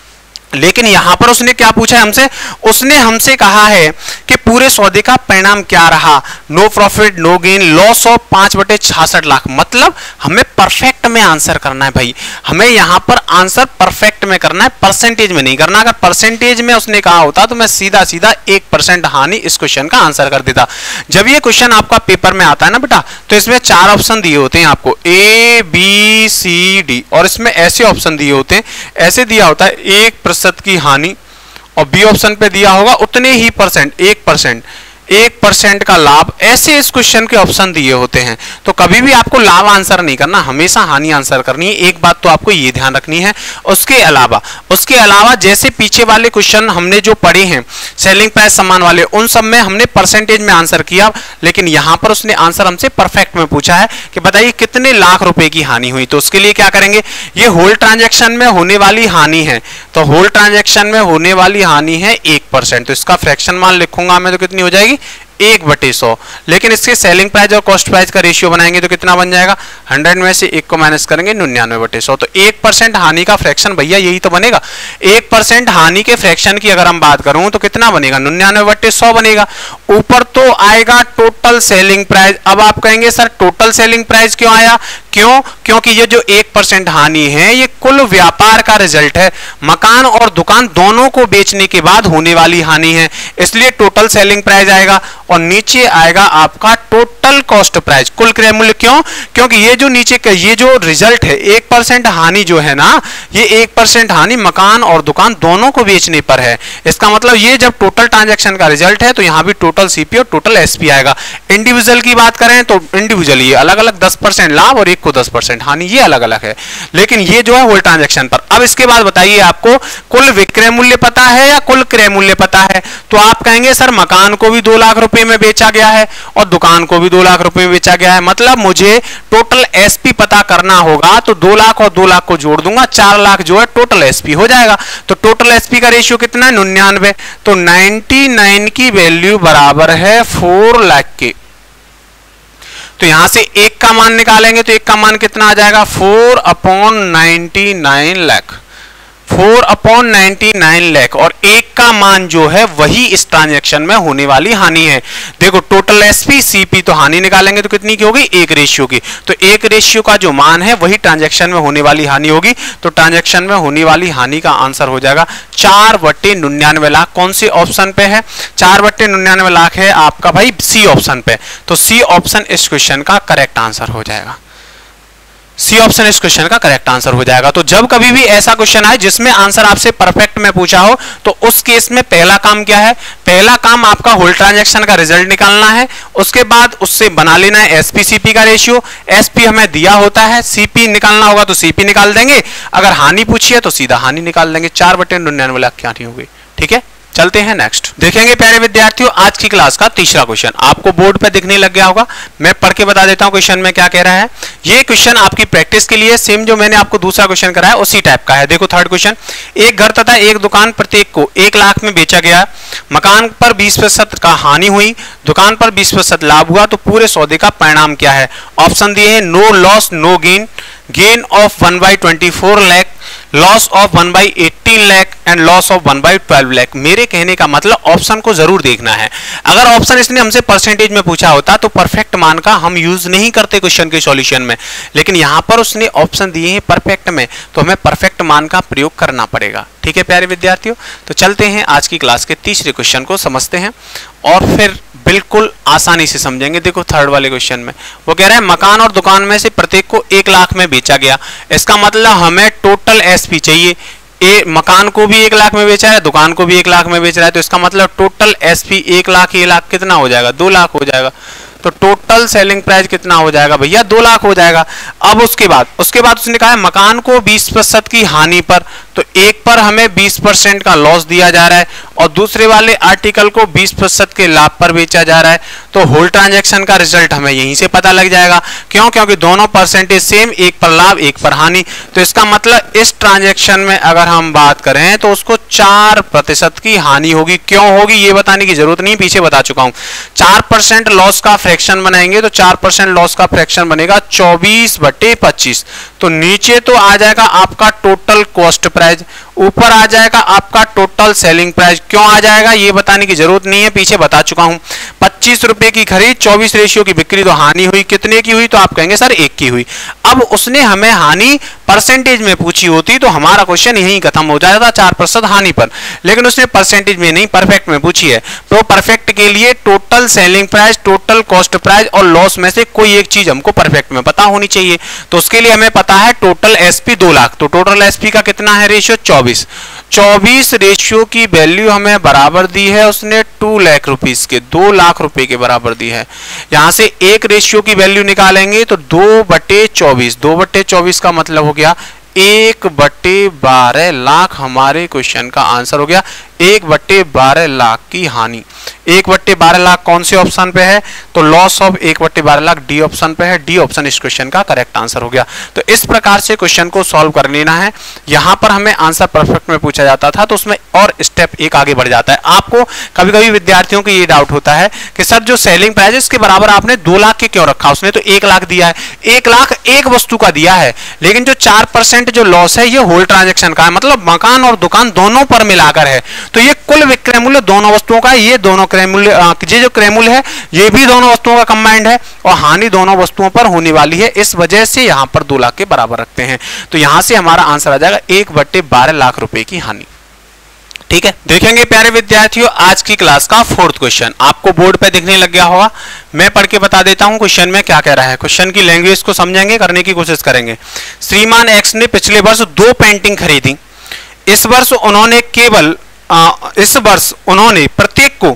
लेकिन यहां पर उसने क्या पूछा है हमसे, उसने हमसे कहा है कि पूरे सौदे का परिणाम क्या रहा, no profit no gain, loss of पांच बटे छियासठ लाख। मतलब हमें परफेक्ट में आंसर करना है भाई, हमें यहां पर आंसर परफेक्ट में करना है, परसेंटेज में नहीं करना। अगर परसेंटेज में उसने कहा होता तो मैं सीधा सीधा एक परसेंट हानि इस क्वेश्चन का आंसर कर देता। जब ये क्वेश्चन आपका पेपर में आता है ना बेटा, तो इसमें चार ऑप्शन दिए होते हैं आपको, ए बी सी डी, और इसमें ऐसे ऑप्शन दिए होते हैं, ऐसे दिया होता है एक प्रतिशत की हानि, और बी ऑप्शन पे दिया होगा उतने ही परसेंट, एक परसेंट एक परसेंट का लाभ, ऐसे इस क्वेश्चन के ऑप्शन दिए होते हैं। तो कभी भी आपको लाभ आंसर नहीं करना, हमेशा हानि आंसर करनी है, एक बात तो आपको ये ध्यान रखनी है। उसके अलावा उसके अलावा जैसे पीछे वाले क्वेश्चन हमने जो पढ़े हैं सेलिंग प्राइस समान वाले, उन सब में हमने परसेंटेज में आंसर किया, लेकिन यहां पर उसने आंसर हमसे परफेक्ट में पूछा है कि बताइए कितने लाख रुपए की हानि हुई। तो उसके लिए क्या करेंगे, ये होल ट्रांजेक्शन में होने वाली हानि है, तो होल ट्रांजेक्शन में होने वाली हानि है एक परसेंट, तो इसका फ्रैक्शन मान लिखूंगा मैं, तो कितनी हो जाएगी एक बटे सौ। लेकिन इसके सेलिंग प्राइस और कॉस्ट प्राइस का रेशियो बनाएंगे तो कितना बन जाएगा, हंड्रेड में से एक को माइनस करेंगे निन्यानवे बटे सौ, तो एक परसेंट हानि का फ्रैक्शन भैया यही तो बनेगा। एक परसेंट हानि के फ्रैक्शन की अगर हम बात करूं तो कितना बनेगा, निन्यानवे बटे सौ बनेगा। ऊपर तो आएगा टोटल सेलिंग प्राइस। अब आप कहेंगे सर टोटल सेलिंग प्राइस क्यों आया, क्यों, क्योंकि ये जो एक परसेंट हानि है ये कुल व्यापार का रिजल्ट है, मकान और दुकान दोनों को बेचने के बाद होने वाली हानि है, इसलिए टोटल सेलिंग प्राइस आएगा। और नीचे आएगा आपका टोटल कॉस्ट प्राइस, कुल क्रय मूल्य। क्यों, क्योंकि ये जो नीचे का ये जो रिजल्ट है एक परसेंट हानि जो है ना, ये एक परसेंट हानि मकान और दुकान दोनों को बेचने पर है। इसका मतलब ये जब टोटल ट्रांजैक्शन का रिजल्ट है तो यहां भी टोटल सीपी और टोटल एसपी आएगा। इंडिविजुअल की बात करें तो इंडिविजुअल ये अलग अलग दस परसेंट लाभ और एक को दस परसेंट हानि, ये अलग अलग है, लेकिन ये जो है होल ट्रांजैक्शन पर। अब इसके बाद बताइए आपको कुल विक्रय मूल्य पता है या कुल क्रय मूल्य पता है, तो आप कहेंगे सर मकान को भी दो लाख रुपए में बेचा गया है और दुकान को भी दो लाख रुपए में बेचा गया है, मतलब मुझे टोटल एसपी पता करना होगा, तो दो लाख और दो लाख को जोड़ दूंगा, चार लाख जो है टोटल एसपी हो जाएगा। तो टोटल एसपी का रेशियो कितना है, निन्यानवे, तो निन्यानवे की वैल्यू बराबर है फोर लाख के। तो यहां से एक का मान निकालेंगे तो एक का मान कितना आ जाएगा, four upon ninety nine lakh, four upon ninety nine lakh, और एक का मान जो है वही इस ट्रांजैक्शन में होने वाली हानि है। देखो टोटल एसपी सीपी, तो हानि निकालेंगे तो कितनी की होगी, एक रेशियो की, तो एक रेशियो का जो मान है वही ट्रांजैक्शन में होने वाली हानि होगी। तो ट्रांजैक्शन में होने वाली हानि का आंसर हो जाएगा चार बट्टे निन्यानवे लाख। कौन से ऑप्शन पे है, चार बट्टे निन्यानवे लाख है आपका भाई सी ऑप्शन पे, तो सी ऑप्शन इस क्वेश्चन का करेक्ट आंसर हो जाएगा, सी ऑप्शन इस क्वेश्चन का करेक्ट आंसर हो जाएगा। तो जब कभी भी ऐसा क्वेश्चन आए जिसमें आंसर आपसे परफेक्ट में पूछा हो, तो उस केस में पहला काम क्या है, पहला काम आपका होल ट्रांजैक्शन का रिजल्ट निकालना है, उसके बाद उससे बना लेना है एसपी सीपी का रेशियो। एसपी हमें दिया होता है, सीपी निकालना होगा तो सीपी निकाल देंगे, अगर हानि पूछी है तो सीधा हानि निकाल देंगे। चार बटे निन्यानवे लाख की हानि हो गई। ठीक है, चलते हैं नेक्स्ट। देखेंगे प्यारे विद्यार्थियों आज की क्लास का तीसरा क्वेश्चन, आपको बोर्ड पे दिखने लग गया होगा, मैं पढ़ के बता देता हूं क्वेश्चन में क्या कह रहा है। ये क्वेश्चन आपकी प्रैक्टिस के लिए सेम जो मैंने आपको दूसरा क्वेश्चन कराया उसी टाइप का है। देखो थर्ड क्वेश्चन, एक घर तथा एक दुकान प्रत्येक को एक लाख में बेचा गया, मकान पर बीस प्रतिशत का हानि हुई, दुकान पर बीस प्रतिशत लाभ हुआ, तो पूरे सौदे का परिणाम क्या है। ऑप्शन दिए हैं no loss no gain, gain of one by twenty four lakh, loss of one by eighteen lakh and loss of one by twelve lakh. मेरे कहने का मतलब ऑप्शन को जरूर देखना है। अगर ऑप्शन इसने हमसे परसेंटेज में पूछा होता तो परफेक्ट मान का हम यूज नहीं करते क्वेश्चन के सॉल्यूशन में, लेकिन यहां पर उसने ऑप्शन दिए हैं परफेक्ट में, तो हमें परफेक्ट मान का प्रयोग करना पड़ेगा। ठीक है प्यारे विद्यार्थियों, तो चलते हैं आज की क्लास के तीसरे क्वेश्चन को समझते हैं और फिर बिल्कुल आसानी से समझेंगे। देखो थर्ड वाले क्वेश्चन में वो कह रहा है मकान और दुकान में से प्रत्येक को एक लाख में बेचा गया, इसका मतलब हमें टोटल एसपी चाहिए। ए मकान को भी एक लाख में बेचा है, दुकान को भी एक लाख में बेच रहा है, तो इसका मतलब टोटल एसपी एक लाख, ये लाख कितना हो जाएगा, दो लाख हो जाएगा। तो टोटल सेलिंग प्राइस कितना हो जाएगा भैया, दो लाख हो जाएगा। अब उसके बाद उसके बाद उसने कहा है मकान को बीस प्रतिशत की हानि पर, तो एक पर हमें बीस परसेंट का लॉस दिया जा रहा है और दूसरे वाले आर्टिकल को बीस प्रतिशत के लाभ पर बेचा जा रहा है। तो होल ट्रांजैक्शन का रिजल्ट हमें यहीं से पता लग जाएगा। क्यों? क्योंकि दोनों परसेंटेज सेम, एक पर लाभ एक पर हानि। तो इसका मतलब इस ट्रांजैक्शन में अगर हम बात करें तो उसको चार प्रतिशत की हानि होगी। क्यों होगी ये बताने की जरूरत नहीं, पीछे बता चुका हूं। चार परसेंट लॉस का फ्रैक्शन बनाएंगे तो चार परसेंट लॉस का फ्रैक्शन बनेगा चौबीस बटे पच्चीस। तो नीचे तो आ जाएगा आपका टोटल कॉस्ट प्राइस, ऊपर आ जाएगा आपका टोटल सेलिंग प्राइस। क्यों आ जाएगा ये बताने की जरूरत नहीं है, पीछे बता चुका हूं। पच्चीस रुपए की खरीद, चौबीस रेशियो की बिक्री, तो हानि हुई कितने की हुई, तो आप कहेंगे सर एक की हुई। अब उसने हमें हानि परसेंटेज में पूछी होती तो हमारा क्वेश्चन यहीं खत्म हो जाता, चार प्रतिशत हानि पर। लेकिन उसने परसेंटेज में नहीं, परफेक्ट में पूछी है। तो परफेक्ट के लिए total selling price, total cost price और लॉस में से कोई एक चीज हमको परफेक्ट में पता होनी चाहिए। तो उसके लिए हमें पता है टोटल एसपी दो लाख, तो टोटल एसपी का कितना है रेशियो, चौबीस। चौबीस रेशियो की वैल्यू हमें बराबर दी है उसने टू लाख रुपीस के, दो लाख रुपए के बराबर दी है। यहां से एक रेशियो की वैल्यू निकालेंगे तो दो बटे चौबीस, दो बटे चौबीस का मतलब हो गया एक बटे बारह लाख। हमारे क्वेश्चन का आंसर हो गया एक बटे बारह लाख की हानि। एक बट्टे बारह लाख कौन से ऑप्शन पे है, तो लॉस ऑफ एक बट्टे बारह लाख डी ऑप्शन पे है। डी ऑप्शन इस क्वेश्चन का करेक्ट आंसर हो गया। तो इस प्रकार से क्वेश्चन को सॉल्व कर लेना है। यहां पर हमें आंसर परफेक्ट में पूछा जाता था तो उसमें और स्टेप एक आगे बढ़ जाता है। आपको कभी कभी विद्यार्थियों को ये डाउट होता है कि सर जो सेलिंग प्राइस इसके बराबर आपने दो लाख के क्यों रखा, उसने तो एक लाख दिया है। एक लाख एक वस्तु का दिया है, लेकिन जो चार परसेंट जो लॉस है ये होल ट्रांजेक्शन का है, मतलब मकान और दुकान दोनों पर मिलाकर है। तो ये कुल विक्रय मूल्य दोनों वस्तुओं का है, ये दोनों क्रय मूल्य, ये जो क्रय मूल्य है ये भी दोनों वस्तुओं का कंबाइंड है और हानि दोनों वस्तुओं पर होने वाली है। इस वजह से यहां पर दो लाख के बराबर रखते हैं। तो यहां से हमारा आंसर आ जाएगा एक बट्टे बारह लाख रुपए की हानि। ठीक है, देखेंगे प्यारे विद्यार्थियों आज की क्लास का फोर्थ क्वेश्चन। आपको बोर्ड पे दिखने लग गया होगा, मैं पढ़ के बता देता हूं क्वेश्चन में क्या कह रहा है। क्वेश्चन की लैंग्वेज को समझेंगे, करने की कोशिश करेंगे। श्रीमान एक्स ने पिछले वर्ष दो पेंटिंग खरीदी। इस वर्ष उन्होंने केवल आ, इस वर्ष उन्होंने प्रत्येक को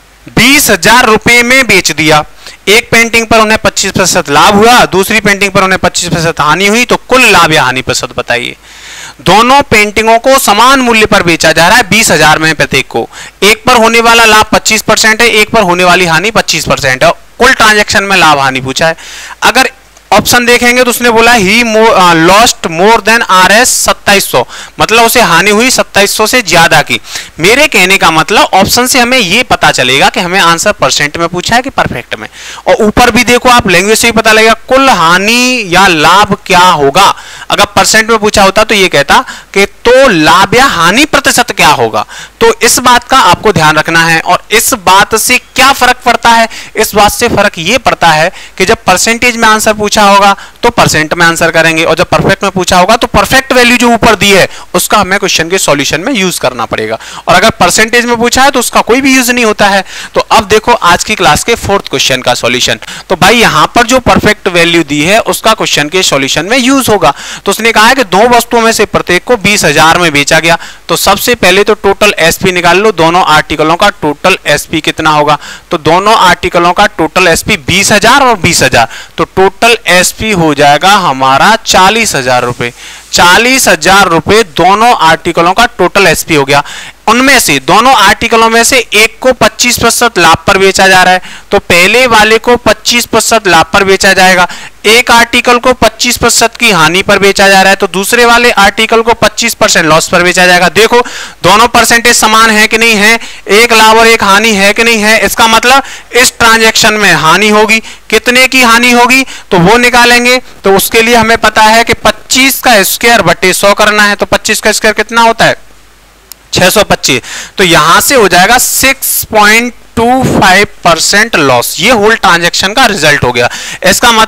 बीस हजार रुपए में बेच दिया। एक पेंटिंग पर उन्हें पच्चीस प्रतिशत लाभ हुआ, दूसरी पेंटिंग पर उन्हें पच्चीस प्रतिशत हानि हुई। तो कुल लाभ या हानि प्रतिशत बताइए। दोनों पेंटिंगों को समान मूल्य पर बेचा जा रहा है, बीस हजार में प्रत्येक को। एक पर होने वाला लाभ पच्चीस परसेंट है, एक पर होने वाली हानि पच्चीस परसेंट है। कुल ट्रांजैक्शन में लाभ हानि पूछा है। अगर ऑप्शन देखेंगे तो उसने बोला ही lost more than R S सत्ताईस सौ, मतलब उसे हानि हुई सत्ताईस सौ से ज्यादा की। मेरे कहने का मतलब ऑप्शन से हमें यह पता चलेगा कि हमें आंसर परसेंट में पूछा है कि परफेक्ट में। और ऊपर भी देखो आप, लैंग्वेज से ही पता लगेगा कुल हानि या लाभ क्या होगा। अगर परसेंट में पूछा होता तो ये कहता कि तो लाभ या हानि प्रतिशत क्या होगा। तो इस बात का आपको ध्यान रखना है। और इस बात से क्या फर्क पड़ता है, इस बात से फर्क ये पड़ता है कि जब परसेंटेज में आंसर पूछा होगा तो परसेंट में आंसर करेंगे, और जब परफेक्ट में पूछा होगा तो परफेक्ट वैल्यू जो ऊपर दी है उसका हमें क्वेश्चन के सॉल्यूशन में यूज करना पड़ेगा। और अगर परसेंटेज में पूछा है तो उसका कोई भी यूज नहीं होता है। तो अब देखो आज की क्लास के फोर्थ क्वेश्चन का सॉल्यूशन। तो भाई यहां पर जो परफेक्ट वैल्यू दी है उसका क्वेश्चन के सॉल्यूशन में यूज होगा। तो उसने कहा है कि दो वस्तुओं में से प्रत्येक को बीस हजार में बेचा गया। तो सबसे पहले तो टोटल एसपी निकाल लो, दोनों आर्टिकलों का टोटल एसपी कितना होगा। तो दोनों आर्टिकलों का टोटल एसपी बीस हजार और बीस हजार, तो टोटल एसपी हो जाएगा हमारा चालीस हजार रुपए। चालीस हजार रुपए दोनों आर्टिकलों का टोटल एसपी हो गया। उनमें से दोनों आर्टिकलों में से एक को पच्चीस प्रतिशत लाभ पर बेचा जा रहा है, तो पहले वाले को पच्चीस प्रतिशत लाभ पर बेचा जाएगा। एक आर्टिकल को पच्चीस प्रतिशत की हानि पर बेचा जा रहा है, तो दूसरे वाले आर्टिकल को पच्चीस परसेंट लॉस पर बेचा जाएगा। देखो दोनों परसेंटेज समान है कि नहीं है, एक लाभ और एक हानि है कि नहीं है। इसका मतलब इस ट्रांजैक्शन में हानि होगी। कितने की हानि होगी तो वो निकालेंगे। तो उसके लिए हमें पता है कि पच्चीस का स्क्वायर बटे सौ करना है। तो पच्चीस का स्क्वायर कितना होता है, छह सौ पच्चीस। तो यहां से हो जाएगा six point two five percent loss. ये होल ट्रांजैक्शन का रिजल्ट हो गया। इसका मतलब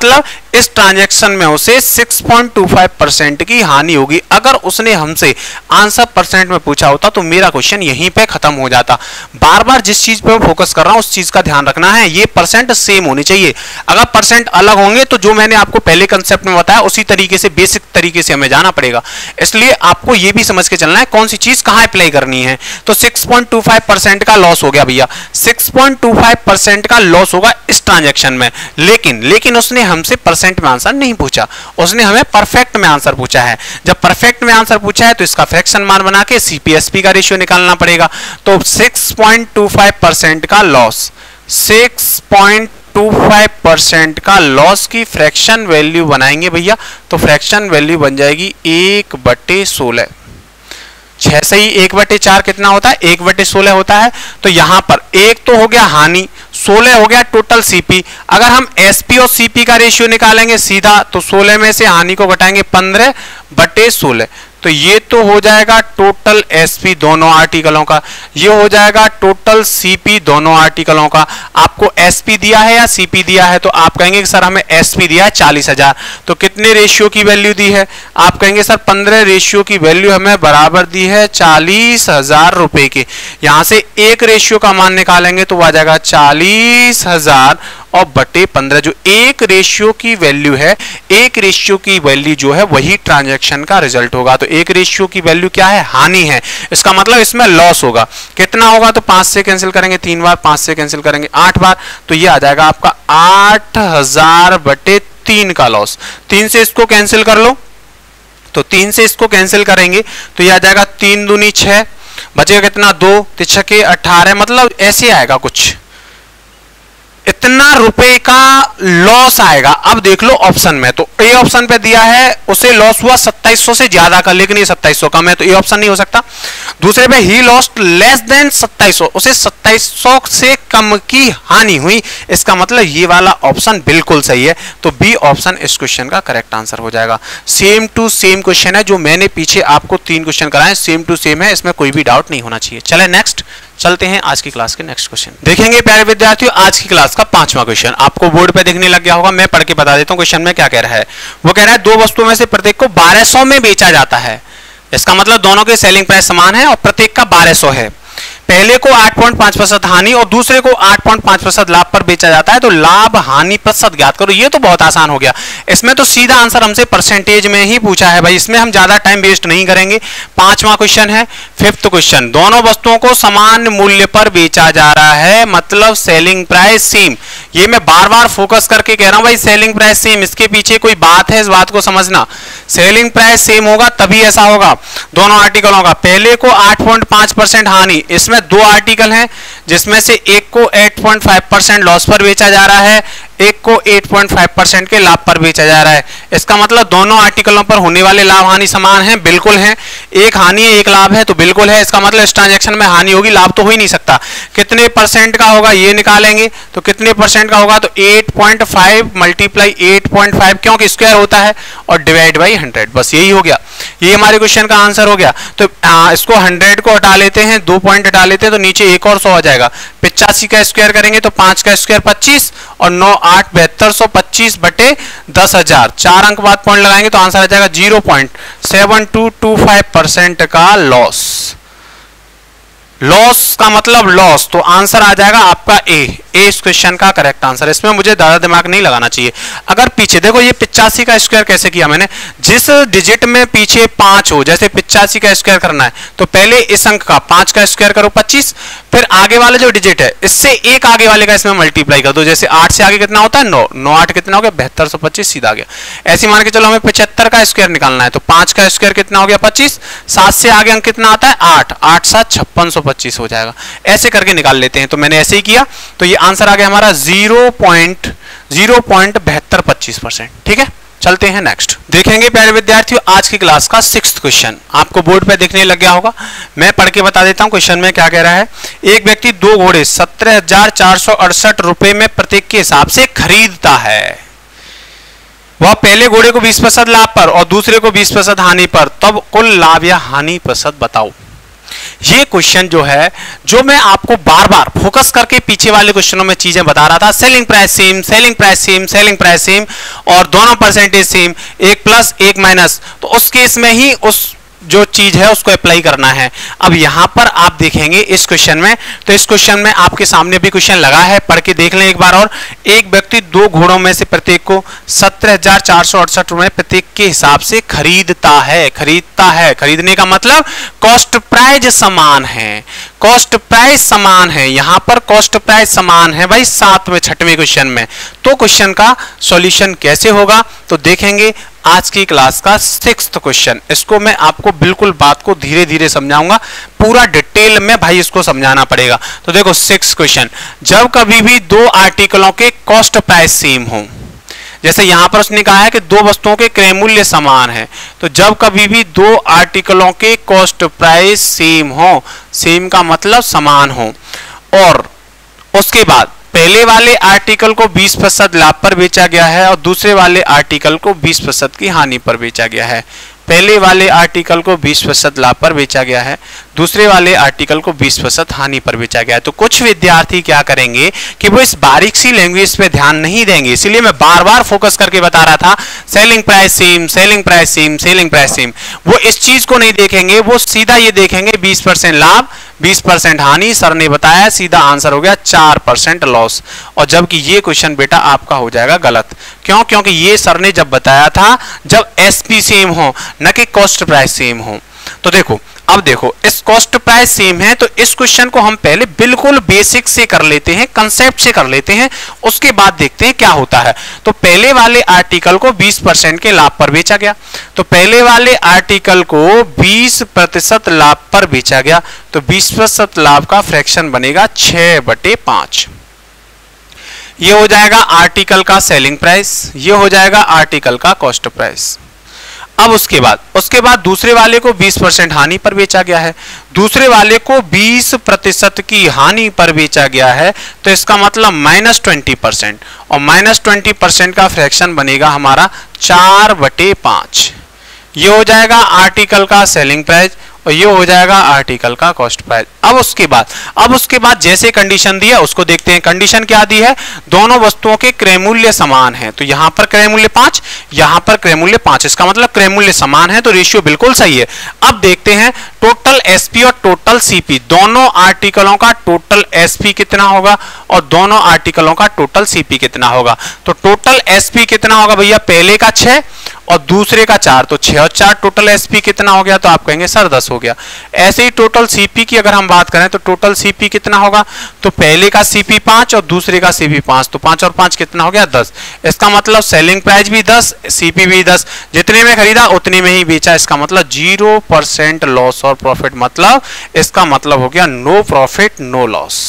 इस ट्रांजैक्शन में उसे six point two five percent की हानि होगी। अगर उसने हमसे आंसर परसेंट में पूछा होता तो मेरा क्वेश्चन यहीं पे खत्म हो जाता। बार बार जिस चीज पे फोकस कर रहा हूं उस चीज का ध्यान रखना है, ये परसेंट सेम होनी चाहिए। अगर परसेंट अलग होंगे तो जो मैंने आपको पहले कंसेप्ट में बताया उसी तरीके से, बेसिक तरीके से हमें जाना पड़ेगा। इसलिए आपको ये भी समझ के चलना है कौन सी चीज कहां अप्लाई करनी है। तो six point two five percent का लॉस हो गया भैया, six point two five percent का लॉस होगा इस ट्रांजैक्शन में। लेकिन लेकिन उसने हमसे परसेंट में आंसर नहीं पूछा, उसने हमें परफेक्ट में आंसर पूछा है। जब परफेक्ट में आंसर पूछा है तो इसका फ्रैक्शन मान बना के सीपीएसपी का रेशियो निकालना पड़ेगा। तो six point two five percent का loss, six point two five percent का लॉस की फ्रैक्शन वैल्यू बनाएंगे भैया, तो फ्रैक्शन वैल्यू बन जाएगी एक बटे सोलह। छह से ही एक बटे चार कितना होता है, एक बटे सोलह होता है। तो यहां पर एक तो हो गया हानि, सोलह हो गया टोटल सीपी। अगर हम एसपी और सीपी का रेशियो निकालेंगे सीधा तो सोलह में से हानि को घटाएंगे पंद्रह बटे सोलह, तो ये तो हो जाएगा टोटल एसपी दोनों आर्टिकलों का, ये हो जाएगा टोटल सीपी दोनों आर्टिकलों का। आपको एसपी दिया है या सीपी दिया है तो आप कहेंगे कि सर हमें एसपी दिया है चालीस हजार, तो कितने रेशियो की वैल्यू दी है, आप कहेंगे सर पंद्रह रेशियो की वैल्यू हमें बराबर दी है चालीस हजार रुपए की। यहां से एक रेशियो का मान निकालेंगे तो आ जाएगा चालीस हजार और बटे पंद्रह। जो एक रेशियो की वैल्यू है, एक रेशियो की वैल्यू जो है वही ट्रांजैक्शन का रिजल्ट होगा। तो एक रेशियो की वैल्यू क्या है, हानि है, इसका मतलब इसमें लॉस होगा। कितना होगा, तो पांच से कैंसिल करेंगे तीन बार, पांच से कैंसिल करेंगे आठ बार, तो ये आ जाएगा आपका आठ हजार बटे तीन का लॉस। तीन से इसको कैंसिल कर लो, तो तीन से इसको कैंसिल करेंगे तो ये आ जाएगा तीन दूनी छह, बचेगा कितना दो, तिछके अठारह, मतलब ऐसे आएगा कुछ, इतना रुपए का लॉस आएगा। अब देख लो ऑप्शन में, तो ए ऑप्शन पे दिया है उसे लॉस हुआ सत्ताईस सौ से ज्यादा का, लेकिन ये सत्ताईस सौ कम है तो ए ऑप्शन नहीं हो सकता। दूसरे पे ही लॉस्ट लेस देन सत्ताईस सौ, उसे सत्ताईस सौ से कम की हानि हुई, इसका मतलब ये वाला ऑप्शन बिल्कुल सही है। तो बी ऑप्शन इस क्वेश्चन का करेक्ट आंसर हो जाएगा। सेम टू सेम क्वेश्चन है, जो मैंने पीछे आपको तीन क्वेश्चन कराए सेम टू सेम है, इसमें कोई भी डाउट नहीं होना चाहिए। चले नेक्स्ट चलते हैं आज की क्लास के नेक्स्ट क्वेश्चन देखेंगे। प्यारे विद्यार्थियों, आज की क्लास का पांचवा क्वेश्चन आपको बोर्ड पे दिखने लग गया होगा, मैं पढ़ के बता देता हूं क्वेश्चन में क्या कह रहा है। वो कह रहा है दो वस्तुओं में से प्रत्येक को बारह सौ में बेचा जाता है, इसका मतलब दोनों के सेलिंग प्राइस समान है और प्रत्येक का बारह सौ है। पहले को आठ पॉइंट पाँच प्रतिशत हानि और दूसरे को आठ पॉइंट पाँच प्रतिशत लाभ पर बेचा जाता है, तो लाभ हानि प्रतिशत ज्ञात करो। ये तो बहुत आसान हो गया, इसमें तो सीधा आंसर हमसे परसेंटेज में ही पूछा है भाई, इसमें हम ज्यादा टाइम वेस्ट नहीं करेंगे। पांचवा क्वेश्चन है, फिफ्थ क्वेश्चन, दोनों वस्तुओं को समान मूल्य पर बेचा जा रहा है, मतलब सेलिंग प्राइस सेम। ये मैं बार बार फोकस करके कह रहा हूं भाई, सेलिंग प्राइस सेम, इसके पीछे कोई बात है, इस बात को समझना। सेलिंग प्राइस सेम होगा तभी ऐसा होगा दोनों आर्टिकलों का। पहले को आठ पॉइंट पाँच परसेंट हानि, इसमें दो आर्टिकल हैं जिसमें से एक को आठ पॉइंट पाँच परसेंट लॉस पर बेचा जा रहा है, एक को आठ पॉइंट पाँच परसेंट के लाभ पर बेचा जा रहा है। इसका मतलब दोनों आर्टिकलों पर होने वाले लाभ हानि समान हैं, बिल्कुल हैं। एक हानि है एक लाभ है तो बिल्कुल है, इसका मतलब इस ट्रांजैक्शन में हानि होगी, लाभ तो हो ही नहीं सकता। कितने परसेंट का होगा ये निकालेंगे, तो कितने परसेंट का होगा, तो आठ पॉइंट पाँच मल्टीप्लाई आठ पॉइंट पाँच, क्योंकि स्क्वायर होता है, और डिवाइड बाई हंड्रेड, बस यही हो गया। ये हमारे क्वेश्चन का आंसर हो गया। तो आ, इसको हंड्रेड को हटा लेते हैं, दो पॉइंट हटा लेते हैं तो नीचे एक और सौ आ जाएगा। पिचासी का स्क्वायर करेंगे तो पांच का स्क्वायर पच्चीस और नौ आठ बहत्तर सौ पच्चीस बटे दस हजार, चार अंक बाद पॉइंट लगाएंगे तो आंसर आ जाएगा zero point seven two two five percent का लॉस। लॉस का मतलब लॉस, तो आंसर आ जाएगा आपका ए। ए इस क्वेश्चन का करेक्ट आंसर। इसमें मुझे ज्यादा दिमाग नहीं लगाना चाहिए। अगर पीछे देखो, ये पिचासी का स्क्वायर कैसे किया मैंने, जिस डिजिट में पीछे पांच हो, जैसे पिचासी का स्क्वायर करना है तो पहले इस अंक का पांच का स्क्वायर करो पच्चीस, फिर आगे वाला जो डिजिट है इससे एक आगे वाले का इसमें मल्टीप्लाई कर दो। जैसे आठ से आगे कितना होता है, नौ, नौ आठ कितना हो गया, बहत्तर सौ पच्चीस, सीधा आ गया। ऐसे मान के चलो हमें पचहत्तर का स्क्वायर निकालना है तो पांच का स्क्वायर कितना हो गया पच्चीस, सात से आगे अंक कितना आता है आठ, आठ सात छप्पन सौ पच्चीस हो जाएगा। ऐसे करके निकाल लेते हैं, तो मैंने ऐसे ही किया, तो ये आंसर आ गया हमारा जीरो पॉइंट जीरो पॉइंट बहत्तर पच्चीस परसेंट। ठीक है, चलते हैं नेक्स्ट देखेंगे। प्यारे विद्यार्थियों, आज की क्लास का सिक्स्थ क्वेश्चन आपको बोर्ड पे देखने लग गया होगा, मैं पढ़ के बता देता हूं क्वेश्चन में क्या कह रहा है। एक व्यक्ति दो घोड़े सत्रह हजार चार सौ अड़सठ रुपए में प्रत्येक के हिसाब से खरीदता है। वह पहले घोड़े को बीस प्रतिशत लाभ पर और दूसरे को बीस प्रतिशत हानि पर, तब कुल लाभ या हानि प्रतिशत बताओ। ये क्वेश्चन जो है, जो मैं आपको बार बार फोकस करके पीछे वाले क्वेश्चनों में चीजें बता रहा था, selling price same, selling price same, selling price same और दोनों परसेंटेज सेम, एक प्लस एक माइनस, तो उस केस में ही उस जो चीज है उसको अप्लाई करना है। अब यहां पर आप देखेंगे इस क्वेश्चन में, तो इस क्वेश्चन में आपके सामने भी क्वेश्चन लगा है, पढ़ के देख लें एक बार और। एक व्यक्ति दो घोड़ों में से प्रत्येक को सत्रह हजार चार सौ अड़सठ रुपए प्रत्येक के हिसाब से खरीदता है खरीदता है खरीदने का मतलब कॉस्ट प्राइस समान है, कॉस्ट प्राइस समान है, यहां पर कॉस्ट प्राइस समान है भाई सातवें छठवें क्वेश्चन में। तो क्वेश्चन का सॉल्यूशन कैसे होगा तो देखेंगे आज की क्लास का सिक्स्थ क्वेश्चन। इसको मैं आपको बिल्कुल बात को धीरे धीरे समझाऊंगा, पूरा डिटेल में भाई इसको समझाना पड़ेगा। तो देखो सिक्स्थ क्वेश्चन, जब कभी भी दो आर्टिकलों के कॉस्ट प्राइस सेम हो, जैसे यहां पर उसने कहा है कि दो वस्तुओं के क्रय मूल्य समान है, तो जब कभी भी दो आर्टिकलों के कॉस्ट प्राइस सेम हो, सेम का मतलब समान हो, और उसके बाद पहले वाले आर्टिकल को बीस प्रतिशत लाभ पर बेचा गया है और दूसरे वाले आर्टिकल को बीस प्रतिशत की हानि पर बेचा गया है, पहले वाले आर्टिकल को बीस प्रतिशत लाभ पर बेचा गया है, दूसरे वाले आर्टिकल को बीस प्रतिशत हानि पर बेचा गया है। तो कुछ विद्यार्थी क्या करेंगे कि वो इस बारीक सी लैंग्वेज पे ध्यान नहीं देंगे, इसलिए मैं बार बार फोकस करके बता रहा था selling price same, selling price same, selling price same. वो इस चीज को नहीं देखेंगे, वो सीधा ये देखेंगे बीस परसेंट लाभ बीस परसेंट हानि, सर ने बताया, सीधा आंसर हो गया चार परसेंट लॉस। और जबकि ये क्वेश्चन बेटा आपका हो जाएगा गलत, क्यों? क्योंकि ये सर ने जब बताया था जब एसपी सेम हो न कि कॉस्ट प्राइस सेम हो। तो देखो अब देखो इस कॉस्ट प्राइस सेम है, तो इस क्वेश्चन को हम पहले बिल्कुल बेसिक से कर लेते हैं, कंसेप्ट से कर लेते हैं, उसके बाद देखते हैं क्या होता है। तो पहले वाले आर्टिकल को बीस परसेंट के लाभ पर बेचा गया, तो पहले वाले आर्टिकल को बीस प्रतिशत लाभ पर बेचा गया, तो बीस प्रतिशत लाभ का फ्रैक्शन बनेगा छह बटे पांच। ये हो जाएगा आर्टिकल का सेलिंग प्राइस, ये हो जाएगा आर्टिकल का कॉस्ट प्राइस। अब उसके बाद उसके बाद दूसरे वाले को बीस परसेंट हानि पर बेचा गया है, दूसरे वाले को बीस प्रतिशत की हानि पर बेचा गया है, तो इसका मतलब माइनस ट्वेंटी परसेंट, और माइनस ट्वेंटी परसेंट का फ्रैक्शन बनेगा हमारा चार बटे पांच। ये हो जाएगा आर्टिकल का सेलिंग प्राइस और ये हो जाएगा आर्टिकल का कॉस्ट प्राइस। अब उसके बाद अब उसके बाद जैसे कंडीशन दी है उसको देखते हैं। कंडीशन क्या दी है? दोनों वस्तुओं के क्रय मूल्य समान है, तो यहां पर क्रय मूल्य पांच, यहां पर क्रय मूल्य पांच, इसका मतलब क्रय मूल्य समान है, तो रेशियो बिल्कुल सही है। अब देखते हैं टोटल एसपी और टोटल सीपी, दोनों आर्टिकलों का टोटल एसपी कितना होगा और दोनों आर्टिकलों का टोटल सीपी कितना होगा। तो टोटल एसपी कितना होगा भैया? पहले का छह और दूसरे का चार, तो छह और चार टोटल एसपी कितना हो गया? तो आप कहेंगे सर दस हो गया। ऐसे ही टोटल सीपी की अगर हम बात करें तो टोटल सीपी कितना होगा? तो पहले का सीपी पांच और दूसरे का सीपी पांच, तो पांच और पांच कितना हो गया? दस। इसका मतलब सेलिंग प्राइस भी दस, सीपी भी दस, जितने में खरीदा उतने में ही बेचा, इसका मतलब जीरो परसेंट लॉस और प्रॉफिट, मतलब इसका मतलब हो गया no profit no loss,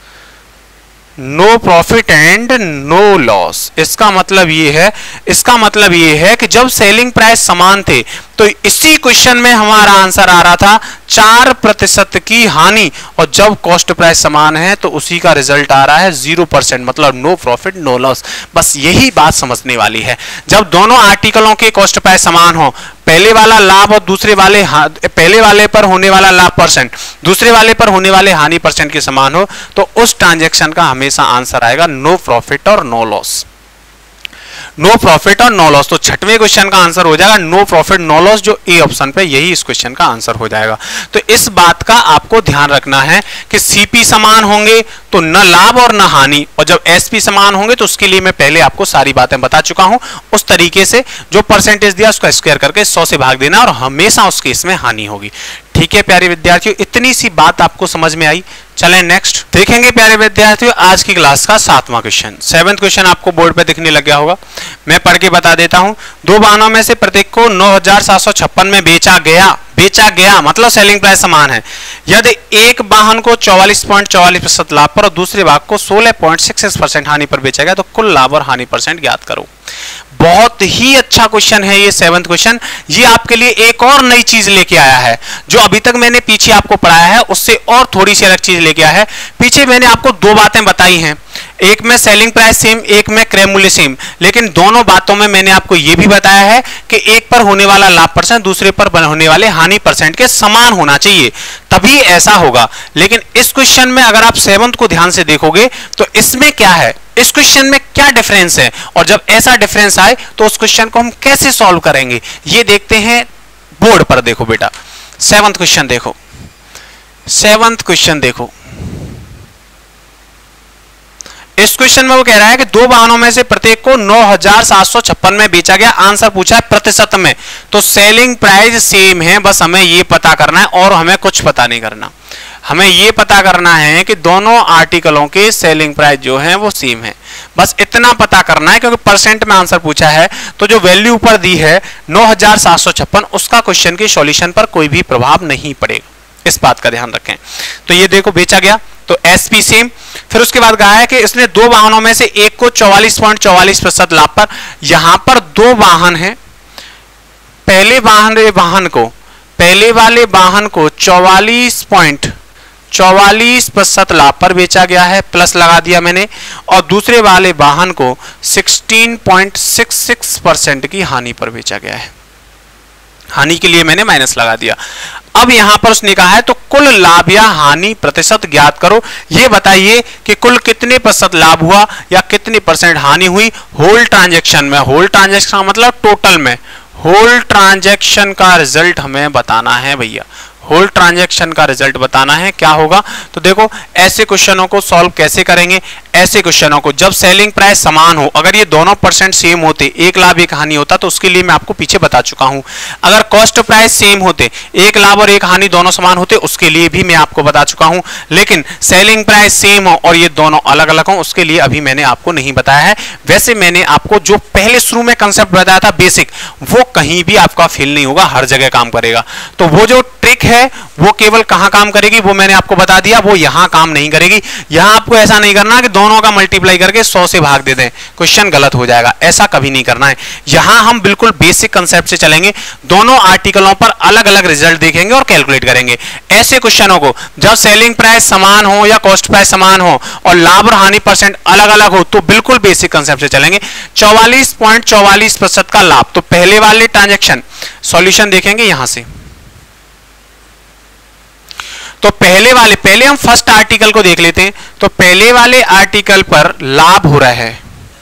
no profit and no loss. इसका मतलब ये है इसका मतलब ये है कि जब सेलिंग प्राइस समान थे तो इसी क्वेश्चन में हमारा आंसर आ रहा था चार प्रतिशत की हानि, और जब कॉस्ट प्राइस समान है तो उसी का रिजल्ट आ रहा है जीरो परसेंट, मतलब नो प्रॉफिट नो लॉस। बस यही बात समझने वाली है। जब दोनों आर्टिकलों के कॉस्ट प्राइस समान हो, पहले वाला लाभ और दूसरे वाले पहले वाले पर होने वाला लाभ परसेंट दूसरे वाले पर होने वाले हानि परसेंट के समान हो, तो उस ट्रांजैक्शन का हमेशा आंसर आएगा नो प्रॉफिट और नो लॉस, नो प्रॉफिट और नो लॉस। तो छठवें क्वेश्चन का आंसर हो जाएगा नो प्रॉफिट नो लॉस, जो ए ऑप्शन पे यही इस क्वेश्चन का आंसर हो जाएगा। तो इस बात का आपको ध्यान रखना है कि सीपी समान होंगे तो न लाभ और न हानि, और जब एसपी समान होंगे तो उसके लिए मैं पहले आपको सारी बातें बता चुका हूं। उस तरीके से जो परसेंटेज दिया उसका स्क्वायर करके सौ से भाग देना, और हमेशा उस केस में हानि होगी। ठीक है प्यारे विद्यार्थियों, इतनी सी बात आपको समझ में आई। चलें नेक्स्ट देखेंगे प्यारे विद्यार्थियों आज की क्लास का सातवां क्वेश्चन। सेवेंथ क्वेश्चन आपको बोर्ड पे दिखने लग गया होगा, मैं पढ़ के बता देता हूं। दो वाहनों में से प्रत्येक को नौ हजार सात सौ छप्पन में बेचा गया बेचा गया मतलब सेलिंग प्राइस समान है। यदि एक वाहन को चौवालीस पॉइंट चौवालीस प्रतिशत लाभ पर और दूसरे भाग को सोलह पॉइंट छह छह परसेंट हानि पर बेचा गया, तो कुल लाभ और हानि परसेंट ज्ञात करो। बहुत ही अच्छा क्वेश्चन है ये सेवंथ क्वेश्चन। ये आपके लिए एक और नई चीज लेके आया है, जो अभी तक मैंने पीछे आपको पढ़ाया है उससे और थोड़ी सी अलग चीज लेके आया है। पीछे मैंने आपको दो बातें बताई हैं, एक में सेलिंग प्राइस सेम, एक में क्रय मूल्य सेम, लेकिन दोनों बातों में मैंने आपको यह भी बताया है कि एक पर होने वाला लाभ परसेंट दूसरे पर होने वाले हानि परसेंट के समान होना चाहिए, तभी ऐसा होगा। लेकिन इस क्वेश्चन में अगर आप सेवंथ को ध्यान से देखोगे तो इसमें क्या है, इस क्वेश्चन में क्या डिफरेंस है, और जब ऐसा डिफरेंस आए तो उस क्वेश्चन को हम कैसे सॉल्व करेंगे ये देखते हैं। बोर्ड पर देखो बेटा, सेवंथ क्वेश्चन देखो, सेवंथ क्वेश्चन देखो। इस क्वेश्चन में वो कह रहा है कि दो वाहनों में से प्रत्येक को नौ हजार सात सौ छप्पन में बेचा गया, आंसर पूछा है प्रतिशत में, तो सेलिंग प्राइस सेम है, बस हमें ये पता करना है और हमें कुछ पता नहीं करना। हमें ये पता करना है कि दोनों आर्टिकलों के सेलिंग प्राइस जो है वो सेम है, बस इतना पता करना है, क्योंकि परसेंट में आंसर पूछा है तो जो वैल्यू ऊपर दी है नौ हजार सात सौ छप्पन उसका क्वेश्चन के सॉल्यूशन पर कोई भी प्रभाव नहीं पड़ेगा, इस बात का ध्यान रखें। तो ये देखो बेचा गया तो एसपी सेम, फिर उसके बाद कहा है कि इसने दो वाहनों में से एक को चौवालीस पॉइंट चौवालीस प्रतिशत लाभ पर, यहां पर दो वाहन हैं, पहले वाहन वाहन को पहले वाले वाहन को चौवालीस पॉइंट चौवालीस प्रतिशत लाभ पर बेचा गया है, प्लस लगा दिया मैंने, और दूसरे वाले वाहन को सोलह पॉइंट छह छह परसेंट की हानि पर बेचा गया है, हानि के लिए मैंने माइनस लगा दिया। अब यहां पर उसने कहा है तो कुल लाभ या हानि प्रतिशत ज्ञात करो, ये बताइए कि कुल कितने प्रतिशत लाभ हुआ या कितनी परसेंट हानि हुई होल ट्रांजैक्शन में। होल ट्रांजैक्शन का मतलब टोटल में, होल ट्रांजैक्शन का रिजल्ट हमें बताना है भैया, होल ट्रांजैक्शन का रिजल्ट बताना है। क्या होगा तो देखो, ऐसे क्वेश्चनों को सॉल्व कैसे करेंगे, ऐसे क्वेश्चनों को जब सेलिंग प्राइस समान हो, अगर ये दोनों परसेंट सेम होते, एक लाभ एक हानि होता, तो उसके लिए मैं आपको पीछे बता चुका हूं। अगर कॉस्ट प्राइस सेम होते, एक लाभ और एक हानि दोनों समान होते, उसके लिए भी मैं आपको बता चुका हूं। लेकिन सेलिंग प्राइस सेम हो और ये दोनों अलग अलग हो, उसके लिए अभी मैंने आपको नहीं बताया है। वैसे मैंने आपको जो पहले शुरू में कंसेप्ट बताया था बेसिक, वो कहीं भी आपका फेल नहीं होगा, हर जगह काम करेगा। तो वो जो ट्रिक है वो केवल कहां काम करेगी वो मैंने आपको बता दिया, वो यहां काम नहीं करेगी। यहां आपको ऐसा नहीं करना कि दोनों का मल्टीप्लाई करके सौ से भाग दे दें, क्वेश्चन गलत हो जाएगा, ऐसा कभी नहीं करना है। यहां हम बिल्कुल बेसिक कंसेप्ट से चलेंगे, दोनों आर्टिकलों पर अलग अलग रिजल्ट देखेंगे और कैलकुलेट करेंगे। ऐसे क्वेश्चनों को जब सेलिंग प्राइस समान हो या कॉस्ट प्राइस समान हो और लाभ और हानि परसेंट अलग अलग हो, तो बिल्कुल बेसिक कंसेप्ट से चलेंगे। चौवालीस पॉइंट चौवालीस प्रतिशत का लाभ, तो पहले वाले ट्रांजेक्शन सॉल्यूशन देखेंगे यहां से। तो पहले वाले पहले हम फर्स्ट आर्टिकल को देख लेते हैं। तो पहले वाले आर्टिकल पर लाभ हो रहा है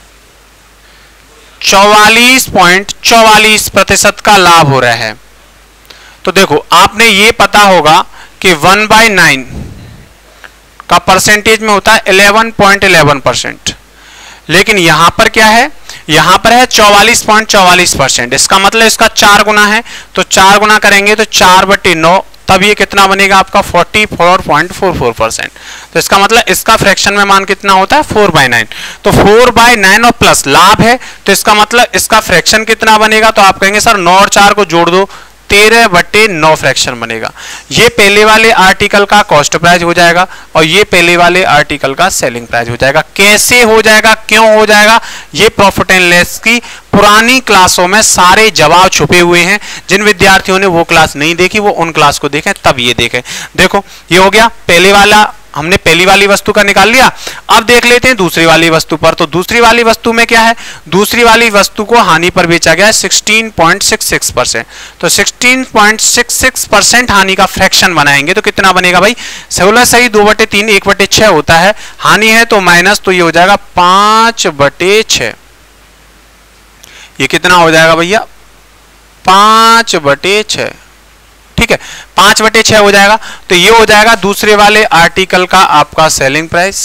चौवालीस पॉइंट चौवालीस प्रतिशत का लाभ हो रहा है। तो देखो आपने ये पता होगा कि वन बाई नाइन का परसेंटेज में होता है इलेवन पॉइंट इलेवन परसेंट, लेकिन यहां पर क्या है, यहां पर है चौवालीस पॉइंट चौवालीस परसेंट, इसका मतलब इसका चार गुना है, तो चार गुना करेंगे तो चार बटे नौ, तब ये कितना बनेगा आपका forty four point four four percent. तो इसका मतलब इसका फ्रैक्शन में मान कितना होता है फोर बाई नाइन, तो फोर बाई नाइन और प्लस लाभ है, तो इसका मतलब इसका फ्रैक्शन कितना बनेगा, तो आप कहेंगे सर नौ और चार को जोड़ दो, तेरह बटे नौ फ्रैक्शन बनेगा। ये पहले वाले आर्टिकल का कॉस्ट प्राइस हो जाएगा और ये पहले वाले आर्टिकल का सेलिंग प्राइस हो जाएगा। कैसे हो जाएगा, क्यों हो जाएगा, ये प्रॉफिट एंड लॉस की पुरानी क्लासों में सारे जवाब छुपे हुए हैं। जिन विद्यार्थियों ने वो क्लास नहीं देखी वो उन क्लास को देखें, तब ये देखें। देखो ये हो गया, पहले वाला हमने पहली वाली वस्तु का निकाल लिया। अब देख लेते हैं दूसरी वाली वस्तु पर। तो दूसरी वाली वस्तु में क्या है, दूसरी वाली वस्तु को हानि पर बेचा गया है सोलह पॉइंट छह छह परसेंट। तो सोलह पॉइंट छह छह परसेंट हानि का फ्रैक्शन बनाएंगे तो कितना बनेगा भाई, सोलह सही दो बटे तीन एक बटे छह होता है, हानि है तो माइनस, तो ये हो जाएगा पांच बटे छह। ये कितना हो जाएगा भैया, पांच बटे छह, ठीक है, पांच बटे छह हो जाएगा। तो ये हो जाएगा दूसरे वाले आर्टिकल का आपका सेलिंग प्राइस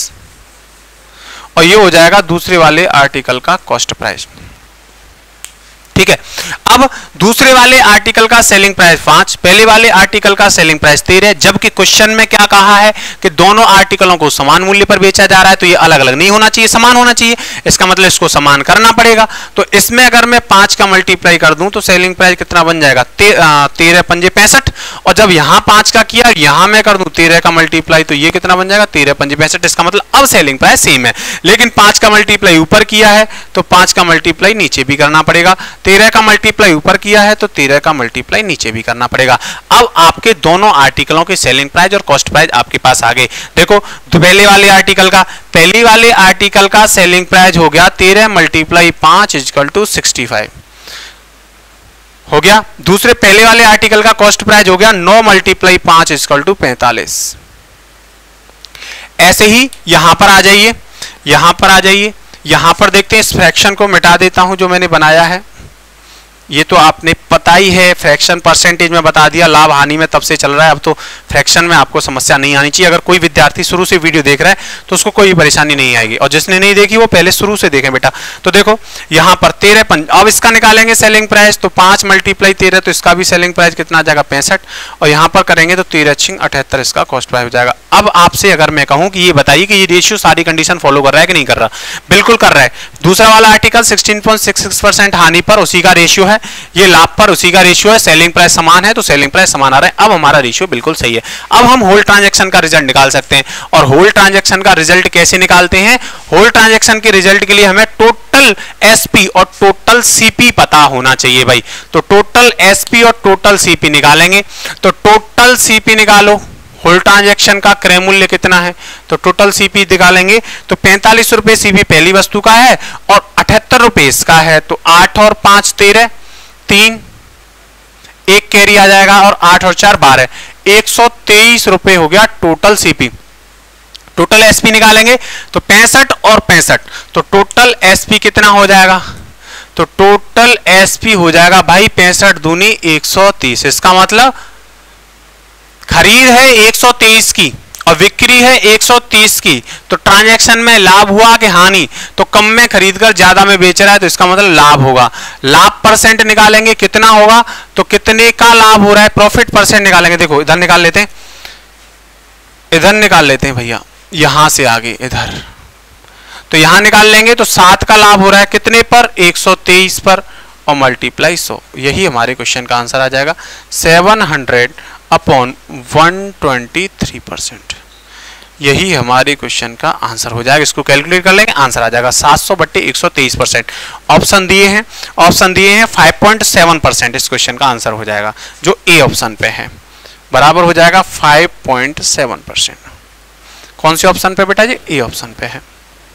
और ये हो जाएगा दूसरे वाले आर्टिकल का कॉस्ट प्राइस, ठीक है। अब दूसरे वाले आर्टिकल का सेलिंग प्राइस पांच, पहले वाले आर्टिकल का सेलिंग प्राइस तेरह, जबकि क्वेश्चन में क्या कहा है कि दोनों आर्टिकलों को समान मूल्य पर बेचा जा रहा है, तो ये अलग अलग नहीं होना चाहिए, समान होना चाहिए। इसका मतलब इसको समान करना पड़ेगा। तो इसमें अगर मैं पांच का मल्टीप्लाई कर दूं तो सेलिंग प्राइस कितना बन जाएगा, ते, तेरह पंजे पैंसठ। और जब यहां पांच का किया, यहां मैं कर दूं तेरह का मल्टीप्लाई, तो ये कितना बन जाएगा, तेरह पंजे पैंसठ। इसका मतलब अब सेलिंग प्राइस सेम है। लेकिन पांच का मल्टीप्लाई ऊपर किया है तो पांच का मल्टीप्लाई नीचे भी करना पड़ेगा, तेरह का मल्टीप्लाई ऊपर किया है तो तेरह का मल्टीप्लाई नीचे भी करना पड़ेगा। अब आपके दोनों आर्टिकलों के सेलिंग प्राइस और कॉस्ट प्राइस आपके पास आ गए। देखो तो पहले वाले आर्टिकल का पहली वाले आर्टिकल का सेलिंग प्राइस हो गया तेरह मल्टीप्लाई पांच इक्वल टू सिक्सटी फाइव हो गया। दूसरे पहले वाले आर्टिकल का कॉस्ट प्राइस हो गया नौ मल्टीप्लाई पांच इक्वल टू पैंतालीस। ऐसे ही यहां पर आ जाइए, यहां पर आ जाइए, यहां पर देखते हैं, इस फ्रैक्शन को मिटा देता हूं जो मैंने बनाया है। ये तो आपने पता ही है, फ्रैक्शन परसेंटेज में बता दिया, लाभ हानि में तब से चल रहा है, अब तो फ्रैक्शन में आपको समस्या नहीं आनी चाहिए। अगर कोई विद्यार्थी शुरू से वीडियो देख रहा है तो उसको कोई परेशानी नहीं आएगी, और जिसने नहीं देखी वो पहले शुरू से देखें बेटा। तो देखो यहाँ पर तेरह पंज, अब इसका निकालेंगे सेलिंग प्राइस, तो पांच मल्टीप्लाई तेरह, तो इसका भी सेलिंग प्राइस कितना आ जाएगा, पैंसठ। और यहाँ पर करेंगे तो तेरह छिंग अठहत्तर, इसका कॉस्ट प्राइस हो जाएगा। अब आपसे अगर मैं कहूँ कि ये बताइए कि ये रेशियो सारी कंडीशन फॉलो कर रहा है कि नहीं कर रहा, बिल्कुल कर रहा है। दूसरा वाला article sixteen point six six percent हानि पर उसी का रेशियो है, ये लाभ पर उसी का रेशियो है, सेलिंग प्राइस समान है तो सेलिंग प्राइस समान आ रहा है। अब हमारा रेशियो बिल्कुल सही है। अब हम होल ट्रांजैक्शन का रिजल्ट निकाल सकते हैं। और होल ट्रांजैक्शन का रिजल्ट कैसे निकालते हैं, होल ट्रांजैक्शन के रिजल्ट के लिए हमें टोटल एसपी और टोटल सीपी पता होना चाहिए भाई। तो टोटल एसपी और टोटल सीपी निकालेंगे। तो टोटल सीपी निकालो, होल ट्रांजैक्शन का क्रय मूल्य कितना है, तो टोटल सीपी निकालेंगे। तो पैंतालीस रुपए सीपी पहली वस्तु का है और अठहत्तर रुपए इसका है, तो आठ और पांच तेरह, तीन एक कैरी आ जाएगा, और आठ और चार बारह, एक सौ तेईस रुपए हो गया टोटल सीपी। टोटल एसपी निकालेंगे तो पैंसठ और पैंसठ, तो टोटल एसपी कितना हो जाएगा, तो टोटल एसपी हो जाएगा भाई पैंसठ दूनी एक सौ तीस। इसका मतलब खरीद है एक सौ तेईस की और बिक्री है एक सौ तीस की, तो ट्रांजैक्शन में लाभ हुआ कि हानि, तो कम में खरीदकर ज्यादा में बेच रहा है तो इसका मतलब लाभ होगा। लाभ परसेंट निकालेंगे कितना होगा, तो कितने का लाभ हो रहा है, प्रॉफिट परसेंट निकालेंगे। देखो इधर निकाल लेते हैं, इधर निकाल लेते हैं भैया, यहां से आगे इधर, तो यहां निकाल लेंगे तो सात का लाभ हो रहा है कितने पर, एक सौ तेईस पर, और मल्टीप्लाई सौ। यही हमारे क्वेश्चन का आंसर आ जाएगा, seven hundred upon one twenty three percent. यही हमारे क्वेश्चन का आंसर हो जाएगा। इसको कैलकुलेट कर लेंगे, आंसर आ जाएगा सात सौ बट्टे एक सौ तेईस परसेंट। ऑप्शन दिए हैं, ऑप्शन दिए हैं फाइव पॉइंट सेवन परसेंट, इस क्वेश्चन का आंसर हो जाएगा जो ए ऑप्शन पे है, बराबर हो जाएगा फाइव पॉइंट सेवन परसेंट। कौन से ऑप्शन पे बेटा जी, ए ऑप्शन पे है।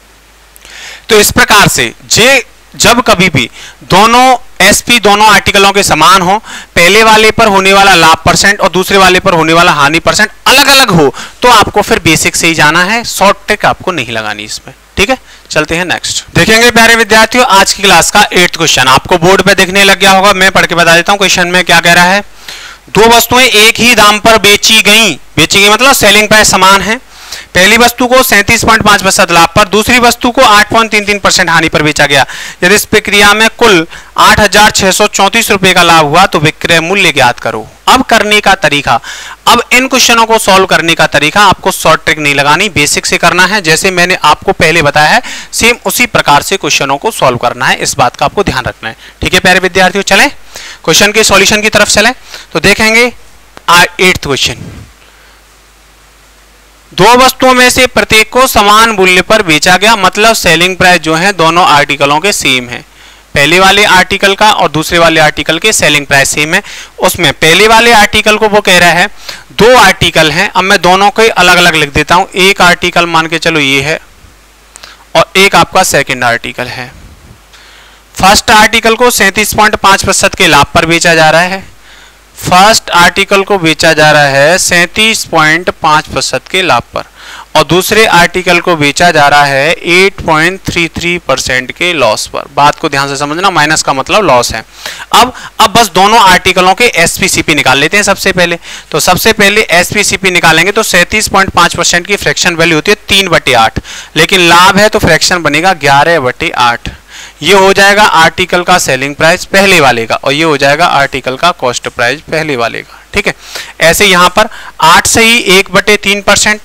तो इस प्रकार से जे जब कभी भी दोनों एसपी दोनों आर्टिकलों के समान हो, पहले वाले पर होने वाला लाभ परसेंट और दूसरे वाले पर होने वाला हानि परसेंट अलग अलग हो, तो आपको फिर बेसिक से ही जाना है, शॉर्ट ट्रिक आपको नहीं लगानी इसमें। ठीक है, चलते हैं नेक्स्ट। देखेंगे प्यारे विद्यार्थियों, आज की क्लास का एट्थ क्वेश्चन आपको बोर्ड पे देखने लग गया होगा, मैं पढ़ के बता देता हूँ। क्वेश्चन में क्या कह रहा है, दो वस्तुएं एक ही दाम पर बेची गई, बेची गई मतलब सेलिंग प्राइस समान है। पहली वस्तु को सैंतीस पॉइंट पांच प्रतिशत लाभ पर, दूसरी वस्तु को आठ पॉइंट तीन तीन परसेंट हानि पर बेचा गया। यदि इस प्रक्रिया में कुल आठ हजार छह सौ चौंतीस रुपए का लाभ हुआ तो विक्रय मूल्य ज्ञात करो। अब करने का तरीका, अब इन क्वेश्चनों को सॉल्व करने का तरीका आपको शॉर्ट ट्रिक नहीं लगानी, बेसिक से करना है। जैसे मैंने आपको पहले बताया है सेम उसी प्रकार से क्वेश्चनों को सॉल्व करना है, इस बात का आपको ध्यान रखना है। ठीक है प्यारे विद्यार्थियों, चलें क्वेश्चन के सॉल्यूशन की तरफ चलें। तो देखेंगे एट्थ क्वेश्चन, दो वस्तुओं में से प्रत्येक को समान मूल्य पर बेचा गया, मतलब सेलिंग प्राइस जो है दोनों आर्टिकलों के सेम है। पहले वाले आर्टिकल का और दूसरे वाले आर्टिकल के सेलिंग प्राइस सेम है। उसमें पहले वाले आर्टिकल को वो कह रहा है दो आर्टिकल हैं, अब मैं दोनों को अलग अलग लिख देता हूं। एक आर्टिकल मान के चलो ये है और एक आपका सेकंड आर्टिकल है। फर्स्ट आर्टिकल को सैंतीस पॉइंट पांच प्रतिशत के लाभ पर बेचा जा रहा है, फर्स्ट आर्टिकल को बेचा जा रहा है सैंतीस पॉइंट पांच प्रतिशत के लाभ पर, और दूसरे आर्टिकल को बेचा जा रहा है आठ पॉइंट तीन तीन परसेंट के लॉस पर। बात को ध्यान से समझना, माइनस का मतलब लॉस है। अब अब बस दोनों आर्टिकलों के एसपीसीपी निकाल लेते हैं सबसे पहले। तो सबसे पहले एसपीसीपी निकालेंगे तो सैंतीस पॉइंट पांच परसेंट की फ्रैक्शन वैल्यू होती है तीन बटे आठ, लेकिन लाभ है तो फ्रैक्शन बनेगा ग्यारह बटे आठ। ये हो जाएगा आर्टिकल का सेलिंग प्राइस पहले वाले का, और ये हो जाएगा आर्टिकल का कॉस्ट प्राइस पहले वाले का। ठीक है, ऐसे यहां पर आठ से ही एक बटे तीन परसेंट,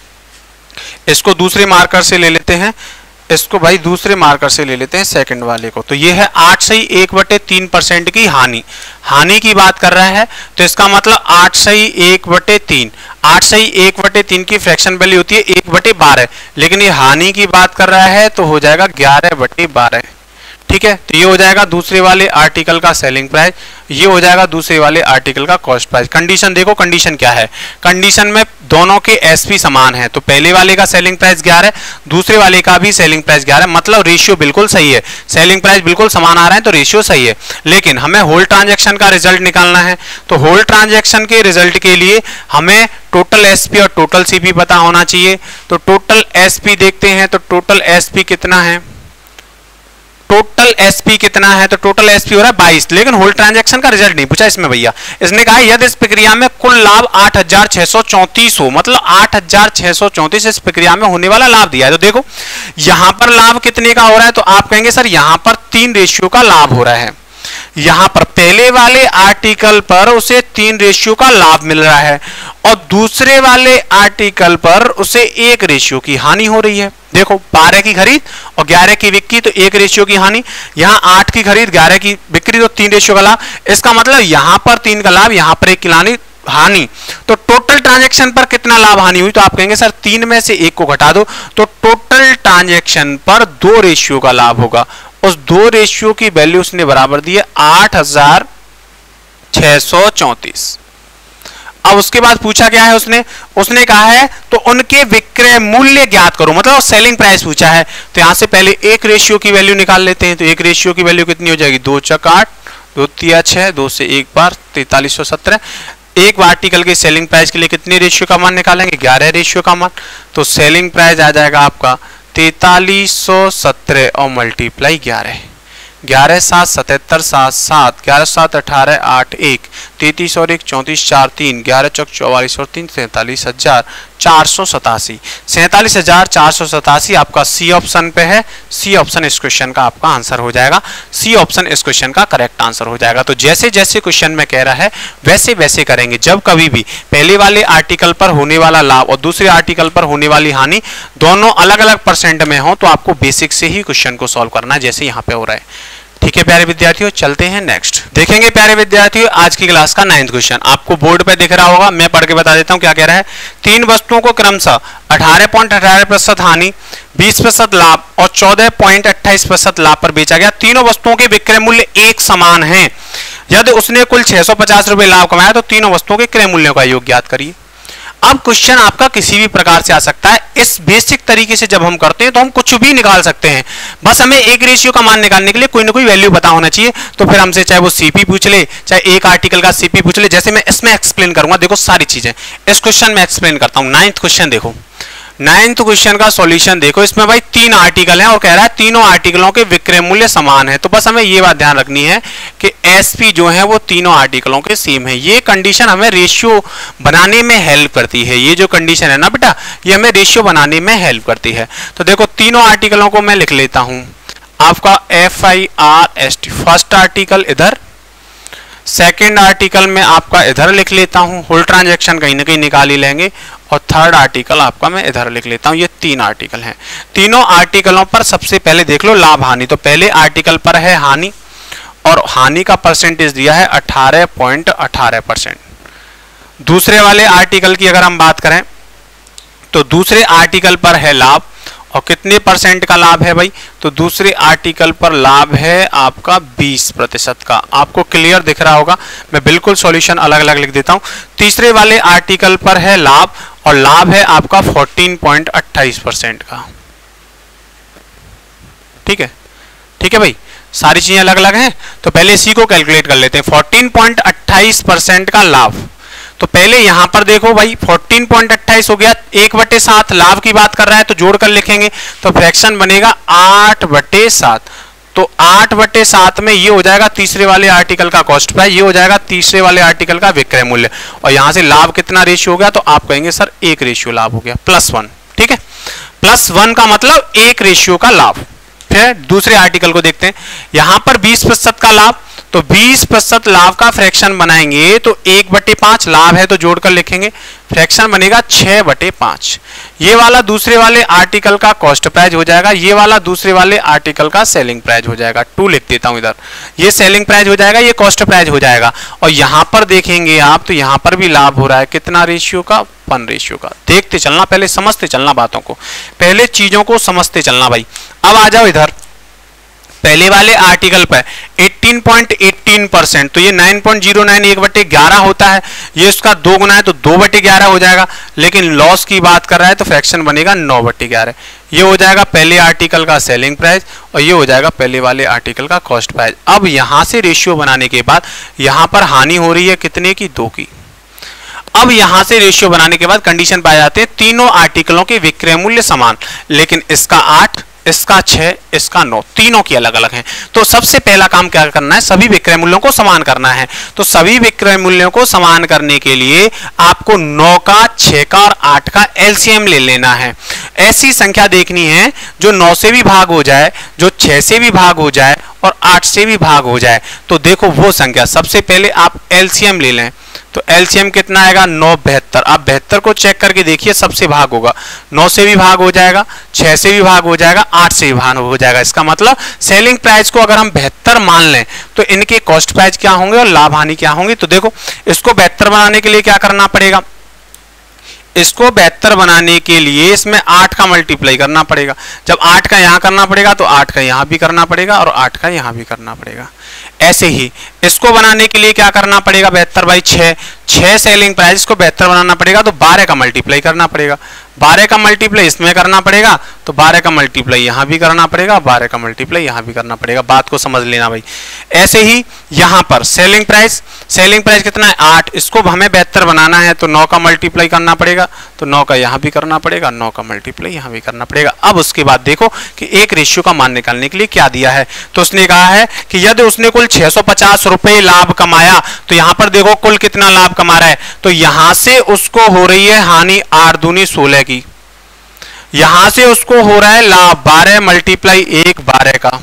इसको दूसरे मार्कर से ले लेते हैं, इसको भाई दूसरे मार्कर से ले लेते हैं सेकंड वाले को। तो ये है आठ से ही एक बटे तीन परसेंट की हानि, हानि की बात कर रहा है, तो इसका मतलब आठ से ही एक बटे तीन, आठ से ही एक बटे तीन की फ्रैक्शन वैल्यू होती है एक बटे बारह, लेकिन ये हानि की बात कर रहा है तो हो जाएगा ग्यारह बटे बारह। ठीक है, तो ये हो जाएगा दूसरे वाले आर्टिकल का सेलिंग प्राइस, ये हो जाएगा दूसरे वाले आर्टिकल का कॉस्ट प्राइस। कंडीशन देखो, कंडीशन क्या है, कंडीशन में दोनों के एसपी समान है, तो पहले वाले का सेलिंग प्राइस ग्यारह, दूसरे वाले का भी सेलिंग प्राइस ग्यारह, मतलब रेशियो बिल्कुल सही है, सेलिंग प्राइस बिल्कुल समान आ रहा है तो रेशियो सही है। लेकिन हमें होल ट्रांजैक्शन का रिजल्ट निकालना है, तो होल ट्रांजैक्शन के रिजल्ट के लिए हमें टोटल एसपी और टोटल सीपी पता होना चाहिए। तो टोटल एसपी देखते हैं, तो टोटल एसपी कितना है, टोटल एसपी कितना है, तो टोटल एसपी हो रहा है बाईस, लेकिन होल ट्रांजैक्शन का रिजल्ट नहीं पूछा इसमें भैया। इसने कहा यदि इस प्रक्रिया में कुल लाभ आठ हजार छह सौ चौंतीस हो, मतलब आठ हजार छह सौ चौंतीस इस प्रक्रिया में होने वाला लाभ दिया है। तो देखो यहां पर लाभ कितने का हो रहा है, तो आप कहेंगे सर यहां पर तीन रेशियो का लाभ हो रहा है, यहां पर पहले वाले आर्टिकल पर उसे तीन रेशियो का लाभ मिल रहा है और दूसरे वाले आर्टिकल पर उसे एक रेशियो की हानि हो रही है। देखो बारह की खरीद और ग्यारह की बिक्री तो एक रेशियो की हानि, यहां आठ की खरीद ग्यारह की बिक्री तो तीन रेशियो का लाभ, इसका मतलब यहां पर तीन का लाभ, यहां पर एक की हानि हानि तो टोटल ट्रांजैक्शन पर कितना लाभ हानि हुई, तो आप कहेंगे सर तीन में से एक को घटा दो, तो टोटल ट्रांजैक्शन पर दो रेशियो का लाभ होगा। उस दो रेशियो की वैल्यू उसने बराबर दी है आठ हजार छह सौ चौंतीस। अब उसके बाद पूछा क्या है उसने, उसने कहा है तो उनके विक्रय मूल्य ज्ञात करो, मतलब सेलिंग प्राइस पूछा है। तो यहां से पहले एक रेशियो की वैल्यू निकाल लेते हैं, तो एक रेशियो की वैल्यू कितनी हो जाएगी, दो चक आठ, दो तिया छह, दो से एक बार तैतालीस सौ सत्रह। एक आर्टिकल के सेलिंग प्राइस के लिए कितने रेशियो का मान निकालेंगे, ग्यारह रेशियो का मान, तो सेलिंग प्राइस आ जाएगा आपका तैतालीस सौ सत्रह और मल्टीप्लाई ग्यारह, ग्यारह सात सतहत्तर, सात सात, ग्यारह सात अठारह, आठ एक, तैतीस और एक चौंतीस, चार तीन, ग्यारह चौक चौवालीस और तीन सैंतालीस हजार चार सौ सतासी, सैंतालीस हजार चार सौ सतासी आपका सी ऑप्शन पे है। सी ऑप्शन इस क्वेश्चन का आपका आंसर हो जाएगा, सी ऑप्शन इस क्वेश्चन का करेक्ट आंसर हो जाएगा। तो जैसे जैसे क्वेश्चन में कह रहा है वैसे वैसे करेंगे। जब कभी भी पहले वाले आर्टिकल पर होने वाला लाभ और दूसरे आर्टिकल पर होने वाली हानि दोनों अलग अलग परसेंट में हो, तो आपको बेसिक से ही क्वेश्चन को सॉल्व करना है, जैसे यहाँ पे हो रहा है। ठीक है प्यारे विद्यार्थियों, चलते हैं नेक्स्ट। देखेंगे प्यारे विद्यार्थियों आज की क्लास का नाइन्थ क्वेश्चन, आपको बोर्ड पे दिख रहा होगा, मैं पढ़ के बता देता हूं क्या कह रहा है। तीन वस्तुओं को क्रमशः अठारह पॉइंट अठारह प्रतिशत हानि, बीस प्रतिशत लाभ और चौदह पॉइंट अट्ठाईस प्रतिशत लाभ पर बेचा गया। तीनों वस्तुओं के विक्रय मूल्य एक समान हैं। यदि उसने कुल छह सौ पचास रुपए लाभ कमाया तो तीनों वस्तुओं के क्रय मूल्यों का योग ज्ञात करिए। अब क्वेश्चन आपका किसी भी प्रकार से आ सकता है। इस बेसिक तरीके से जब हम करते हैं तो हम कुछ भी निकाल सकते हैं, बस हमें एक रेशियो का मान निकालने के लिए कोई ना कोई वैल्यू पता होना चाहिए। तो फिर हमसे चाहे वो सीपी पूछ ले, चाहे एक आर्टिकल का सीपी पूछ ले, जैसे मैं इसमें एक्सप्लेन करूंगा। देखो सारी चीजें इस क्वेश्चन में एक्सप्लेन करता हूं। नाइन्थ क्वेश्चन देखो, नाइन्थ क्वेश्चन का सॉल्यूशन देखो। इसमें भाई तीन आर्टिकल हैं और कह रहा है तीनों आर्टिकलों के विक्रय मूल्य समान है। तो बस हमें ये बात ध्यान रखनी है कि एसपी जो है वो तीनों आर्टिकलों के सेम है। ये कंडीशन हमें रेशियो बनाने में हेल्प करती है। ये जो कंडीशन है ना बेटा, ये हमें रेशियो बनाने में हेल्प करती है। तो देखो तीनों आर्टिकलों को मैं लिख लेता हूं। आपका F I R S T, first article इधर, सेकेंड आर्टिकल में आपका इधर लिख लेता हूं, होल ट्रांजैक्शन कहीं ना कहीं निकाल ही लेंगे, और थर्ड आर्टिकल आपका मैं इधर लिख लेता हूं। ये तीन आर्टिकल हैं। तीनों आर्टिकलों पर सबसे पहले देख लो लाभ हानि। तो पहले आर्टिकल पर है हानि और हानि का परसेंटेज दिया है अठारह पॉइंट अठारह परसेंट। दूसरे वाले आर्टिकल की अगर हम बात करें तो दूसरे आर्टिकल पर है लाभ, और कितने परसेंट का लाभ है भाई, तो दूसरे आर्टिकल पर लाभ है आपका बीस प्रतिशत का। आपको क्लियर दिख रहा होगा, मैं बिल्कुल सॉल्यूशन अलग अलग लिख देता हूं। तीसरे वाले आर्टिकल पर है लाभ और लाभ है आपका चौदह पॉइंट अट्ठाईस परसेंट का। ठीक है, ठीक है भाई, सारी चीजें अलग अलग हैं। तो पहले इसी को कैलकुलेट कर लेते हैं। चौदह पॉइंट अट्ठाईस परसेंट का लाभ, तो पहले यहां पर देखो भाई चौदह पॉइंट अट्ठाईस हो गया, एक बटे सात लाभ की बात कर रहा है तो जोड़कर लिखेंगे तो फ्रैक्शन बनेगा आठ बटे सात। तो आठ बटे सात में ये हो जाएगा तीसरे वाले आर्टिकल का कॉस्ट प्राइस, ये हो जाएगा तीसरे वाले आर्टिकल का विक्रय मूल्य, और यहां से लाभ कितना रेशियो हो गया, तो आप कहेंगे सर एक रेशियो लाभ हो गया, प्लस वन। ठीक है, प्लस वन का मतलब एक रेशियो का लाभ। है, दूसरे आर्टिकल को देखते हैं। यहां पर बीस प्रतिशत का लाभ, तो बीस प्रतिशत लाभ का फ्रैक्शन बनाएंगे तो एक बटे पांच लाभ है तो जोड़कर लिखेंगे, फ्रैक्शन बनेगा छह बटे पांच। ये वाला दूसरे वाले आर्टिकल का कॉस्ट प्राइस हो जाएगा, ये वाला दूसरे वाले आर्टिकल का सेलिंग प्राइस हो जाएगा। टू लिख देता हूं इधर, ये सेलिंग प्राइस हो जाएगा, ये कॉस्ट प्राइस हो जाएगा। और यहां पर देखेंगे आप तो यहां पर भी लाभ हो रहा है, कितना रेशियो का, वन रेशियो का। देखते चलना, पहले समझते चलना बातों को, पहले चीजों को समझते चलना भाई। अब आ जाओ इधर पहले वाले आर्टिकल पर अठारह पॉइंट एक आठ परसेंट, तो ये नौ पॉइंट ज़ीरो नौ एक बटे ग्यारह होता है, ये उसका दो गुना है तो दो बटे ग्यारह हो जाएगा। लेकिन लॉस की बात कर रहा है तो फ्रैक्शन बनेगा नौ बटे ग्यारह। ये हो जाएगा पहले आर्टिकल का सेलिंग प्राइस और ये हो जाएगा पहले वाले आर्टिकल का कॉस्ट प्राइस। अब यहां से रेशियो बनाने के बाद यहां पर हानि हो रही है कितने की, दो की। अब यहां से रेशियो बनाने के बाद कंडीशन पाए जाते हैं तीनों आर्टिकलों के विक्रय मूल्य समान, लेकिन इसका आठ, इसका छह, इसका नौ, तीनों की अलग अलग हैं। तो सबसे पहला काम क्या करना है, सभी विक्रय मूल्यों को समान करना है। तो सभी विक्रय मूल्यों को समान करने के लिए आपको नौ का, छह का और आठ का एलसीएम ले लेना है। ऐसी संख्या देखनी है जो नौ से भी भाग हो जाए, जो छह से भी भाग हो जाए और आठ से भी भाग हो जाए। तो देखो वो संख्या, सबसे पहले आप एलसीएम ले लें, तो एलसीएम कितना आएगा, नौ बहत्तर। आप बहत्तर को चेक करके देखिए, सबसे भाग होगा, नौ से भी भाग हो जाएगा, छह से भी भाग हो जाएगा, आठ से भी भाग हो जाएगा। इसका मतलब सेलिंग प्राइस को अगर हम बहत्तर मान लें तो इनके कॉस्ट प्राइस क्या होंगे और लाभ हानि क्या होंगी। तो देखो इसको बहत्तर बनाने के लिए क्या करना पड़ेगा, इसको बेहतर बनाने के लिए इसमें आठ का मल्टीप्लाई करना पड़ेगा। जब आठ का यहां करना पड़ेगा तो आठ का यहां भी करना पड़ेगा और आठ का यहां भी करना पड़ेगा। ऐसे ही इसको बनाने के लिए क्या करना पड़ेगा, बेहतर बाई छह, छह सेलिंग प्राइस को बेहतर बनाना पड़ेगा तो बारह का मल्टीप्लाई करना पड़ेगा, बारह का मल्टीप्लाई इसमें करना पड़ेगा तो बारह का मल्टीप्लाई यहां भी करना पड़ेगा, बारह का मल्टीप्लाई यहां भी करना पड़ेगा। बात को समझ लेना भाई। ऐसे ही यहां पर सेलिंग प्राइस, सेलिंग प्राइस कितना है, आठ, इसको हमें बेहतर बनाना है तो नौ का मल्टीप्लाई करना पड़ेगा, तो नौ का यहां भी करना पड़ेगा, नौ का मल्टीप्लाई यहां भी करना पड़ेगा। अब उसके बाद देखो कि एक रेशियो का मान निकालने के लिए क्या दिया है, तो उसने कहा है कि यदि उसने कुल छह सौ पचास रुपए लाभ कमाया, तो यहां पर देखो कुल कितना लाभ कमा रहा है, तो यहां से उसको हो रही है हानि आठ दूनी सोलह की, यहां से उसको हो रहा है लाभ बारह मल्टीप्लाई एक बारह का,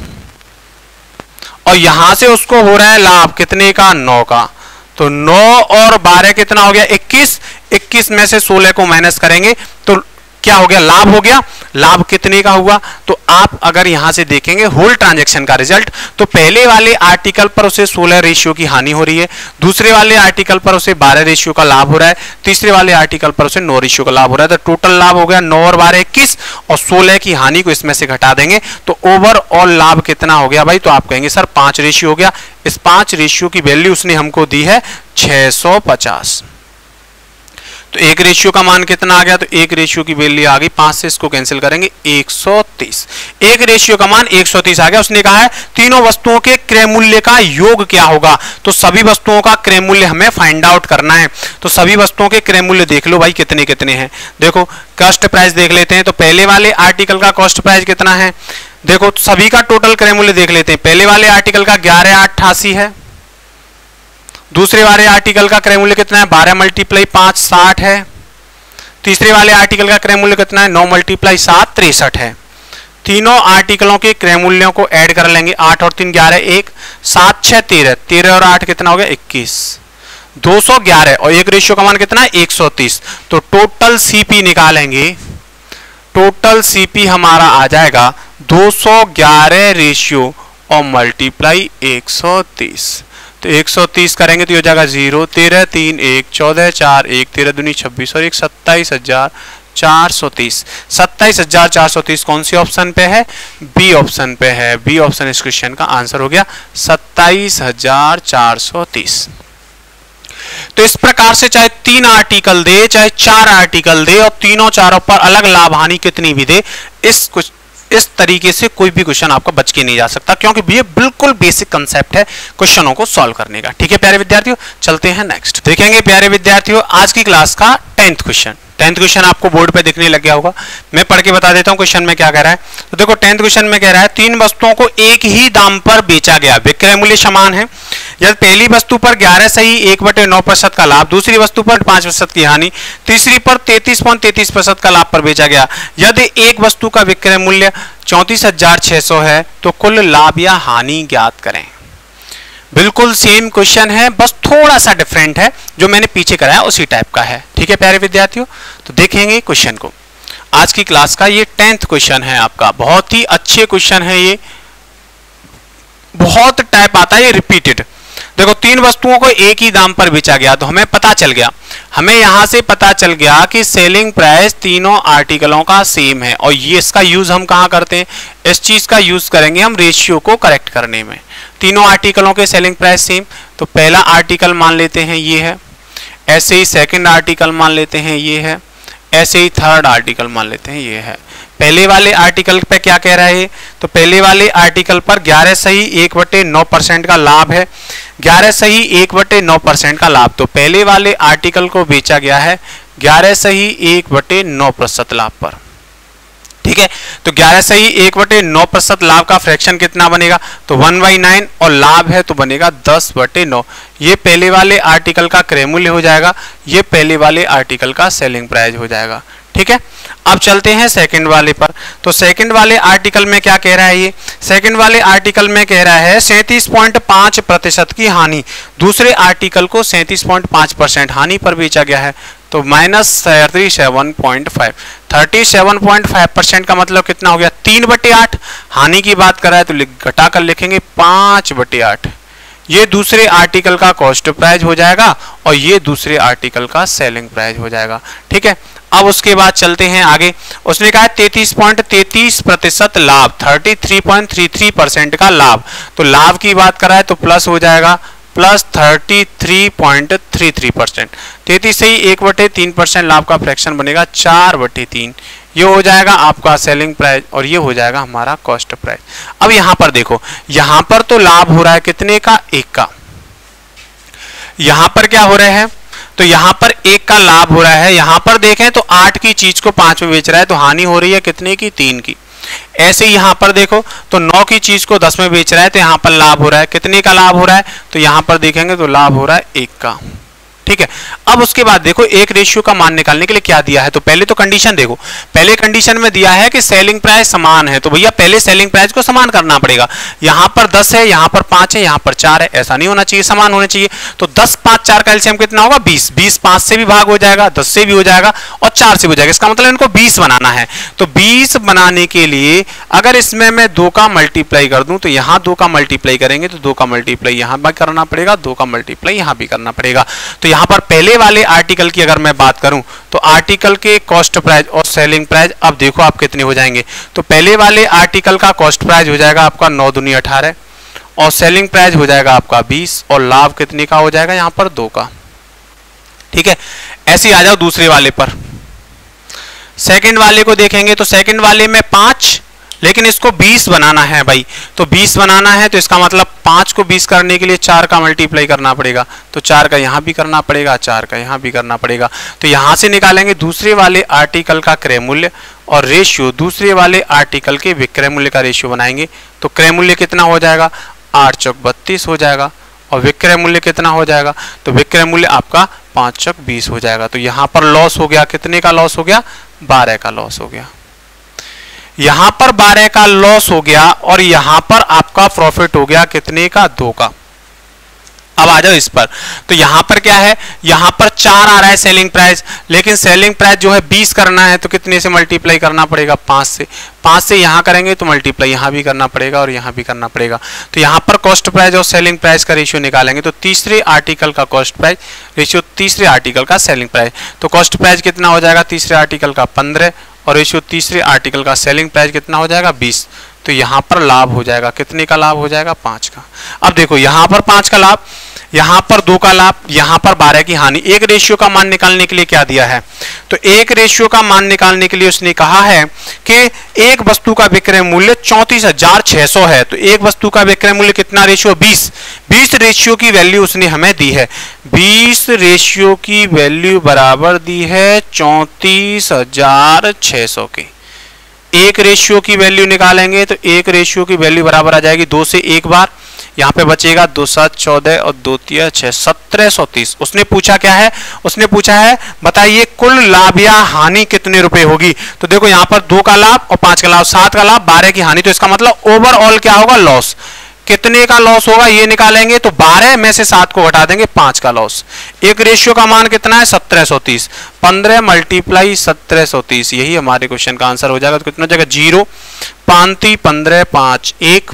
और यहां से उसको हो रहा है लाभ कितने का, नौ का। तो नौ और बारह कितना हो गया, इक्कीस, इक्कीस में से सोलह को माइनस करेंगे तो क्या हो गया, लाभ हो गया। लाभ कितने का हुआ, तो आप अगर यहां से देखेंगे होल ट्रांजैक्शन का रिजल्ट, तो पहले वाले आर्टिकल पर उसे सोलह रेशियो की हानि हो रही है, दूसरे वाले आर्टिकल पर उसे बारह रेशियो का लाभ हो रहा है, तीसरे वाले आर्टिकल पर उसे नौ रेशियो का लाभ हो रहा है। तो टोटल लाभ हो गया नौ और बारह इक्कीस, और सोलह की हानि को इसमें से घटा देंगे तो ओवरऑल लाभ कितना हो गया भाई, तो आप कहेंगे सर पांच रेशियो हो गया। इस पांच रेशियो की वैल्यू उसने हमको दी है छह सौ पचास। तो एक रेशियो का मान कितना आ गया, तो एक रेशियो की वैल्यू आ गई, पांच से इसको कैंसिल करेंगे एक सौ तीस। एक रेशियो का मान एक सौ तीस आ गया। उसने कहा है तीनों वस्तुओं के क्रय मूल्य का योग क्या होगा, तो सभी वस्तुओं का क्रय मूल्य हमें फाइंड आउट करना है। तो सभी वस्तुओं के क्रय मूल्य देख लो भाई कितने कितने हैं। देखो कॉस्ट प्राइस देख लेते हैं, तो पहले वाले आर्टिकल का कॉस्ट प्राइस कितना है, देखो सभी का टोटल क्रय मूल्य देख लेते हैं। पहले वाले आर्टिकल का ग्यारह आठ अठासी है, दूसरे वाले आर्टिकल का क्रय मूल्य कितना है, बारह मल्टीप्लाई पांच साठ है, तीसरे वाले आर्टिकल का क्रय मूल्य कितना है, नौ मल्टीप्लाई सात तिरसठ है। तीनों आर्टिकलों के क्रय मूल्यों को ऐड कर लेंगे, आठ और तीन ग्यारह, एक, सात छह तेरह, तेरह और आठ कितना हो गया, इक्कीस, दो सौ ग्यारह, और एक रेशियो का मान कितना है, एक सौ तीस। तो टोटल सीपी निकालेंगे, टोटल सीपी हमारा आ जाएगा दो सौ ग्यारह रेशियो और मल्टीप्लाई एक सौ तीस। तो एक सौ तीस करेंगे तो हो जाएगा जीरो, तेरह तीन एक, चौदह चार एक, तेरह दूनी छब्बीस और एक सत्ताईस हजार चार सौ तीस। सत्ताईस हजार चार सौ तीस कौन सी ऑप्शन पे है, बी ऑप्शन पे है। बी ऑप्शन इस क्वेश्चन का आंसर हो गया सत्ताईस हजार चार सौ तीस। तो इस प्रकार से चाहे तीन आर्टिकल दे, चाहे चार आर्टिकल दे, और तीनों चारों पर अलग लाभ हानि कितनी भी दे, इस कुछ इस तरीके से कोई भी क्वेश्चन आपका बच के नहीं जा सकता, क्योंकि ये बिल्कुल बेसिक कंसेप्ट है क्वेश्चनों को सॉल्व करने का। ठीक है प्यारे विद्यार्थियों, चलते हैं नेक्स्ट। देखेंगे प्यारे विद्यार्थियों आज की क्लास का टेंथ क्वेश्चन। टेंथ क्वेश्चन आपको बोर्ड पे दिखने लग गया होगा, मैं पढ़ के बता देता हूँ क्वेश्चन में क्या कह रहा है। तो देखो टेंथ क्वेश्चन में कह रहा है तीन वस्तुओं को एक ही दाम पर बेचा गया, विक्रय मूल्य समान है। यदि पहली वस्तु पर ग्यारह सही एक बटे नौ प्रतिशत का लाभ, दूसरी वस्तु पर पांच प्रतिशत की हानि, तीसरी पर तैतीस पॉइंट तैतीस प्रतिशत का लाभ पर बेचा गया। यदि एक वस्तु का विक्रय मूल्य चौंतीस हजार छह सौ है तो कुल लाभ या हानि ज्ञात करें। बिल्कुल सेम क्वेश्चन है, बस थोड़ा सा डिफरेंट है, जो मैंने पीछे कराया उसी टाइप का है। ठीक है प्यारे विद्यार्थियों, तो देखेंगे क्वेश्चन को। आज की क्लास का ये टेंथ क्वेश्चन है आपका, बहुत ही अच्छे क्वेश्चन है ये, बहुत टाइप आता है ये रिपीटेड। देखो तीन वस्तुओं को एक ही दाम पर बेचा गया, तो हमें पता चल गया, हमें यहां से पता चल गया कि सेलिंग प्राइस तीनों आर्टिकलों का सेम है। और ये इसका यूज हम कहां करते हैं, इस चीज का यूज करेंगे हम रेशियो को करेक्ट करने में। तीनों आर्टिकलों के सेलिंग प्राइस सेम, तो पहला आर्टिकल मान लेते हैं ये है, ऐसे ही सेकंड आर्टिकल मान लेते हैं ये है, ऐसे ही थर्ड आर्टिकल मान लेते हैं ये है। पहले वाले आर्टिकल पे क्या कह रहा है, तो पहले वाले आर्टिकल पर ग्यारह सही एक बटे नौ परसेंट का लाभ है, ग्यारह सही एक बटे नौ परसेंट का लाभ। तो पहले वाले आर्टिकल को बेचा गया है ग्यारह सही एक बटे नौ प्रतिशत लाभ पर। ठीक है, तो ग्यारह सही एक बटे नौ प्रतिशत लाभ का फ्रैक्शन कितना बनेगा, तो वन बाई नाइन, और लाभ है तो बनेगा दस बटे नौ। ये पहले वाले आर्टिकल का क्रय मूल्य हो जाएगा, ये पहले वाले आर्टिकल का सेलिंग प्राइस हो जाएगा। ठीक है, अब चलते हैं सेकंड वाले पर। तो सेकंड वाले आर्टिकल में क्या कह रहा है, ये सेकंड वाले आर्टिकल में कह रहा है सैंतीस पॉइंट पांच प्रतिशत की हानि, दूसरे आर्टिकल को सैंतीस पॉइंट पांच परसेंट हानि पर बेचा गया है, तो minus thirty seven point five, thirty seven point five percent का मतलब कितना हो गया, तीन बटे आठ। हानि की बात कर रहा है तो घटा कर लिखेंगे पांच बटे आठ। ये दूसरे आर्टिकल का कॉस्ट प्राइस हो जाएगा और ये दूसरे आर्टिकल का सेलिंग प्राइस हो जाएगा। ठीक है, अब उसके बाद चलते हैं आगे। उसने कहा तैतीस पॉइंट तैतीस प्रतिशत लाभ, तैंतीस पॉइंट तैंतीस परसेंट का लाभ, तो लाभ की बात कर रहा है तो प्लस हो जाएगा, प्लस तैंतीस पॉइंट तैंतीस परसेंट, तैतीस से ही एक बटे तीन परसेंट लाभ का फ्रैक्शन बनेगा चार बटे तीन। ये हो जाएगा आपका सेलिंग प्राइस और ये हो जाएगा हमारा कॉस्ट प्राइस। अब यहां पर देखो, यहां पर तो लाभ हो रहा है कितने का, एक का। यहां पर क्या हो रहा है, तो यहां पर एक का लाभ हो रहा है। यहां पर देखें तो आठ की चीज को पांच में बेच रहा है, तो हानि हो रही है कितने की, तीन की। ऐसे ही यहां पर देखो तो नौ की चीज को दस में बेच रहा है, तो यहां पर लाभ हो रहा है कितने का, लाभ हो रहा है, तो यहां पर देखेंगे तो लाभ हो रहा है एक का। ठीक है, अब उसके बाद देखो एक रेशियो का मान निकालने के लिए क्या दिया है, तो पहले तो कंडीशन देखो, पहले कंडीशन में दिया है कि सेलिंग प्राइस समान है, तो भैया पहले सेलिंग प्राइस को समान करना पड़ेगा। यहां पर दस है, यहां पर पांच है, यहां पर चार है, ऐसा नहीं होना चाहिए, समान होने चाहिए। तो दस पांच चार का एलसीएम कितना होगा, बीस, बीस पांच से भी भाग हो जाएगा, दस से भी हो जाएगा और चार से भी हो जाएगा। इसका मतलब इनको बीस बनाना है। तो बीस बनाने के लिए अगर इसमें मैं दो का मल्टीप्लाई कर दूं, तो यहां दो का मल्टीप्लाई करेंगे तो दो का मल्टीप्लाई यहां भी करना पड़ेगा, दो का मल्टीप्लाई यहां भी करना पड़ेगा। तो यहां पर पहले वाले आर्टिकल की अगर मैं बात करूं तो आर्टिकल के कॉस्ट प्राइस और सेलिंग प्राइस अब देखो आप कितने हो जाएंगे। तो पहले वाले आर्टिकल का कॉस्ट प्राइस हो जाएगा आपका नौ दूनी अठारह और सेलिंग प्राइस हो जाएगा आपका बीस और लाभ कितने का हो जाएगा यहां पर दो का। ठीक है, ऐसे ही आ जाओ दूसरे वाले पर। सेकंड वाले को देखेंगे तो सेकंड वाले में पांच, लेकिन इसको बीस बनाना है भाई, तो बीस बनाना है तो इसका मतलब पांच को बीस करने के लिए चार का मल्टीप्लाई करना पड़ेगा, तो चार का यहां भी करना पड़ेगा, चार का यहां भी करना पड़ेगा। तो यहां से निकालेंगे दूसरे वाले आर्टिकल का क्रय मूल्य और रेशियो दूसरे वाले आर्टिकल के विक्रय मूल्य का रेशियो बनाएंगे। तो क्रय मूल्य कितना हो जाएगा, आठ चौक बत्तीस हो जाएगा और विक्रय मूल्य कितना हो जाएगा, तो विक्रय मूल्य आपका पांच चौक बीस हो जाएगा। तो यहां पर लॉस हो गया, कितने का लॉस हो गया, बारह का लॉस हो गया। यहां पर बारह का लॉस हो गया और यहां पर आपका प्रॉफिट हो गया कितने का, दो का। अब आ जाओ इस पर, तो यहां पर क्या है, यहां पर चार आ रहा है सेलिंग प्राइस, लेकिन सेलिंग प्राइस जो है बीस करना है तो कितने से मल्टीप्लाई करना पड़ेगा, पांच से। पांच से यहां करेंगे तो मल्टीप्लाई यहां भी करना पड़ेगा और यहां भी करना पड़ेगा। तो यहां पर कॉस्ट प्राइस और सेलिंग प्राइस का रेशियो निकालेंगे तो तीसरे आर्टिकल का कॉस्ट प्राइस रेशियो तीसरे आर्टिकल का सेलिंग प्राइस, तो कॉस्ट प्राइस कितना हो जाएगा तीसरे आर्टिकल का पंद्रह और रेशियो तीसरे आर्टिकल का सेलिंग प्राइस कितना हो जाएगा बीस। तो यहां पर लाभ हो जाएगा कितने का, लाभ हो जाएगा पांच का। अब देखो यहां पर पांच का लाभ, यहां पर दो का लाभ, यहां पर बारह की हानि। एक रेशियो का मान निकालने के लिए क्या दिया है, तो एक रेशियो का मान निकालने के लिए उसने कहा है कि एक वस्तु का विक्रय मूल्य चौंतीस हजार छह सौ है, तो एक वस्तु का विक्रय मूल्य कितना रेशियो, बीस। बीस रेशियो की वैल्यू उसने हमें दी है, बीस रेशियो की वैल्यू बराबर दी है चौंतीस हजार छह सौ की। एक रेशियो की वैल्यू निकालेंगे तो एक रेशियो की वैल्यू बराबर आ जाएगी दो से एक बार, यहाँ पे बचेगा दो सात चौदह और दो तिया छह, सत्रह सौ तीस। उसने पूछा क्या है, उसने पूछा है बताइए कुल लाभ या हानि कितने रुपए होगी। तो देखो यहाँ पर दो का लाभ और पांच का लाभ, सात का लाभ, बारह की हानि, तो इसका मतलब ओवरऑल क्या होगा, लॉस। कितने का लॉस होगा ये निकालेंगे तो बारह में से सात को घटा देंगे, पांच का लॉस। एक रेशियो का मान कितना है, सत्रह सौ तीस। पंद्रह मल्टीप्लाई सत्रह सौ तीस, यही हमारे क्वेश्चन का आंसर हो जाएगा। तो कितना हो जाएगा, जीरो, पांती पंद्रह, पांच एक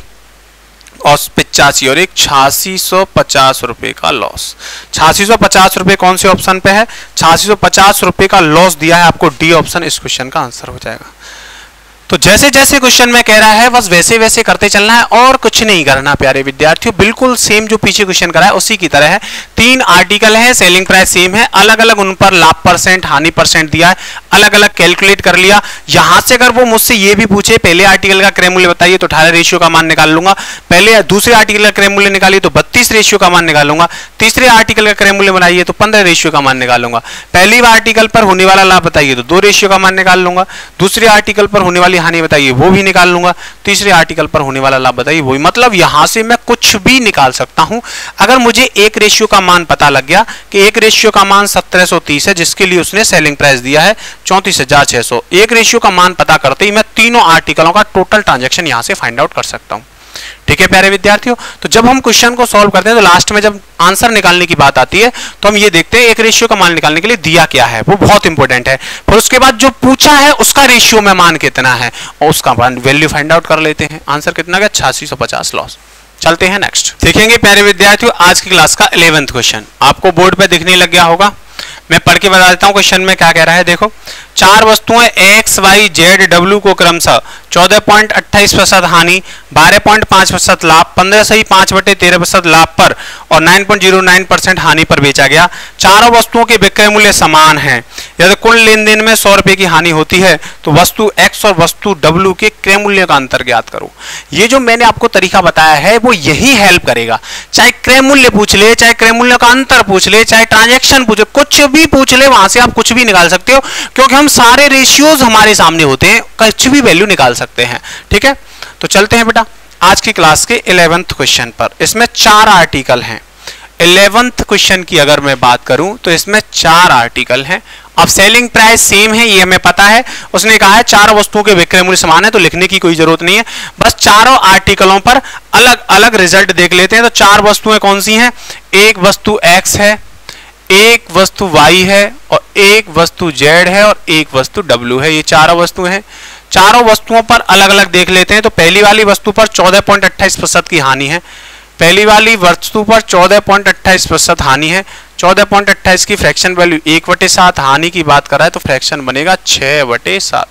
और पिचासी और एक, छियासी सौ पचास रुपए का लॉस। छियासी सौ पचास रुपए कौन से ऑप्शन पे है, छियासी सौ पचास रुपए का लॉस दिया है आपको, डी ऑप्शन इस क्वेश्चन का आंसर हो जाएगा। तो जैसे जैसे क्वेश्चन में कह रहा है बस वैसे वैसे करते चलना है और कुछ नहीं करना प्यारे विद्यार्थियों, बिल्कुल सेम जो पीछे क्वेश्चन करा है उसी की तरह है। तीन आर्टिकल है, सेलिंग प्राइस सेम है, अलग अलग उन पर लाभ परसेंट हानि परसेंट दिया है, अलग अलग कैलकुलेट कर लिया। यहां से अगर वो मुझसे ये भी पूछे पहले आर्टिकल का क्रय मूल्य बताइए तो अठारह रेशियो का मान निकाल लूंगा, पहले दूसरे आर्टिकल का क्रय मूल्य निकालिए तो बत्तीस रेशियो का मान निकालूंगा, तीसरे आर्टिकल का क्रय मूल्य बनाइए तो पंद्रह रेशियो का मान निकालूंगा, पहली आर्टिकल पर होने वाला लाभ बताइए तो दो रेशियो का मान निकाल लूंगा, दूसरे आर्टिकल पर होने वाली हानि बताइए वो भी निकाल लूंगा, तीसरे आर्टिकल पर होने वाला लाभ बताइए वो भी। मतलब यहां से मैं कुछ भी निकाल सकता हूं। अगर मुझे एक रेशियो का मान पता लग गया कि एक रेशियो का मान सत्रह सौ तीस है जिसके लिए उसने सेलिंग प्राइस दिया है चौंतीस हजार छह सौ, एक रेशियो का मान पता करते ही मैं तीनों आर्टिकलों का टोटल ट्रांजैक्शन यहां से फाइंड आउट कर सकता हूं। ठीक है प्यारे विद्यार्थियों, तो जब हम क्वेश्चन को सॉल्व करते हैं तो लास्ट में जब आंसर निकालने की बात आती है तो हम ये देखते हैं एक रेशियो का मान निकालने के लिए दिया क्या है, वो बहुत इंपॉर्टेंट है। फिर उसके बाद जो पूछा है उसका रेशियो में मान कितना है और उसका वैल्यू फाइंड आउट कर लेते हैं। आंसर कितना गया, छियासी सौ पचास लॉस। चलते हैं नेक्स्ट, देखेंगे प्यारे विद्यार्थियों आज की क्लास का इलेवेंथ क्वेश्चन। आपको बोर्ड पे दिखने लग गया होगा, मैं पढ़ के बता देता हूं क्वेश्चन में क्या कह रहा है। देखो, चार वस्तुएं एक्स वाई जेड डब्ल्यू को क्रमशः चौदह पॉइंट अट्ठाईस प्रतिशत हानि, बारह पॉइंट पांच प्रतिशत लाभ, पंद्रह सही पांच बटे तेरह प्रतिशत लाभ पर और नौ पॉइंट शून्य नौ परसेंट हानि पर बेचा गया। चारों वस्तुओं के विक्रय मूल्य समान हैं। यदि कुल लेन देन में सौ रुपए की हानि होती है तो वस्तु एक्स और वस्तु डब्ल्यू के क्रय मूल्य का अंतर ज्ञात करो। ये जो मैंने आपको तरीका बताया है वो यही हेल्प करेगा। चाहे क्रय मूल्य पूछ ले, चाहे क्रय मूल्य का अंतर पूछ ले, चाहे ट्रांजेक्शन पूछ ले, कुछ भी पूछ ले, वहां से आप कुछ भी निकाल सकते हो क्योंकि हम सारे रेशियोज हमारे सामने होते हैं, कुछ भी वैल्यू निकाल सकते हैं। ठीक है, तो चलते हैं बेटा आज की क्लास के इलेवेंथ क्वेश्चन पर। इसमें चार आर्टिकल हैं। इलेवेंथ क्वेश्चन की अगर मैं बात करूं तो इसमें चार आर्टिकल हैं। अब सेलिंग प्राइस सेम है ये हमें पता है, उसने कहा है चारों वस्तुओं के विक्रय मूल्य समान है तो लिखने की कोई जरूरत नहीं है, बस चारों आर्टिकलों पर अलग अलग रिजल्ट देख लेते हैं। तो चार वस्तुएं कौन सी हैं, एक वस्तु एक्स है, एक वस्तु वाई है और एक वस्तु जेड है और एक वस्तु डब्ल्यू है। ये चारों वस्तुएं हैं। चारों वस्तुओं पर अलग अलग देख लेते हैं। तो पहली वाली वस्तु पर चौदह पॉइंट अट्ठाईस प्रतिशत की हानि है। पहली वाली वस्तु पर चौदह पॉइंट अट्ठाईस प्रतिशत हानि है। चौदह पॉइंट अट्ठाईस की फ्रैक्शन वैल्यू एक बटे सात, हानि की बात कर रहा है तो फ्रैक्शन बनेगा छह बटे सात।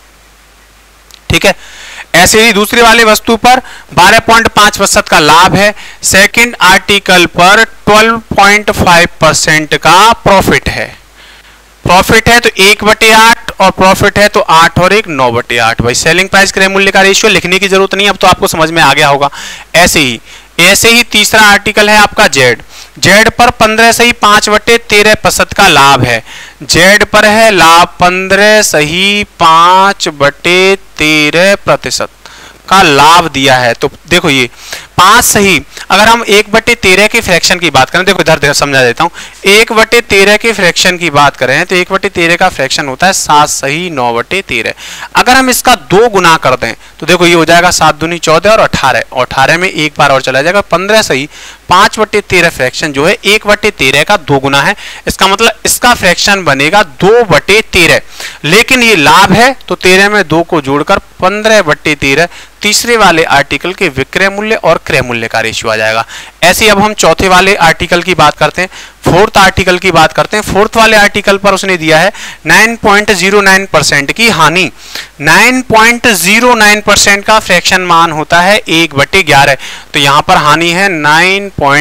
ठीक है, ऐसे ही दूसरी वाली वस्तु पर बारह पॉइंट पांच प्रतिशत का लाभ है। सेकंड आर्टिकल पर बारह पॉइंट पांच परसेंट का प्रॉफिट है। प्रॉफिट है तो एक बटे आठ और प्रॉफिट है तो आठ और एक नौ बटे आठ। भाई सेलिंग प्राइस क्रय मूल्य का रेशियो लिखने की जरूरत नहीं, अब तो आपको समझ में आ गया होगा। ऐसे ही ऐसे ही तीसरा आर्टिकल है आपका जेड। जेड पर पंद्रह सही पांच बटे तेरह प्रतिशत का लाभ है। जेड पर है लाभ पंद्रह सही पांच बटे तेरह प्रतिशत का लाभ दिया है। तो देखो ये पांच सही, अगर हम एक बटे तेरह के फ्रैक्शन की बात करें, देखो इधर समझा देता हूं, एक बटे तेरह के फ्रैक्शन की बात करें तो एक बटे तेरह का फ्रैक्शन होता है सात सही नौ बटे तेरह। अगर हम इसका दो गुना कर दें तो देखो ये हो जाएगा सात दूनी चौदह और अठारह, और अठारह में एक बार और चला जाएगा पंद्रह सही पांच बटे तेरह फ्रैक्शन जो है एक बटे तेरह का दो गुना है। इसका मतलब इसका फ्रैक्शन बनेगा दो बटे तेरह, लेकिन ये लाभ है तो तेरह में दो को जोड़कर पंद्रह बटे तेरह तीसरे वाले आर्टिकल के विक्रय मूल्य और क्रय मूल्य का रेशियो आ जाएगा। ऐसे अब हम चौथे वाले आर्टिकल की बात करते हैं, फोर्थ आर्टिकल की बात करते हैं। फोर्थ वाले आर्टिकल पर उसने दिया है नौ पॉइंट शून्य नौ परसेंट की हानि। नौ पॉइंट शून्य नौ परसेंट का फ्रैक्शन मान होता है एक बटे ग्यारह, तो यहां पर हानि है नौ पॉइंट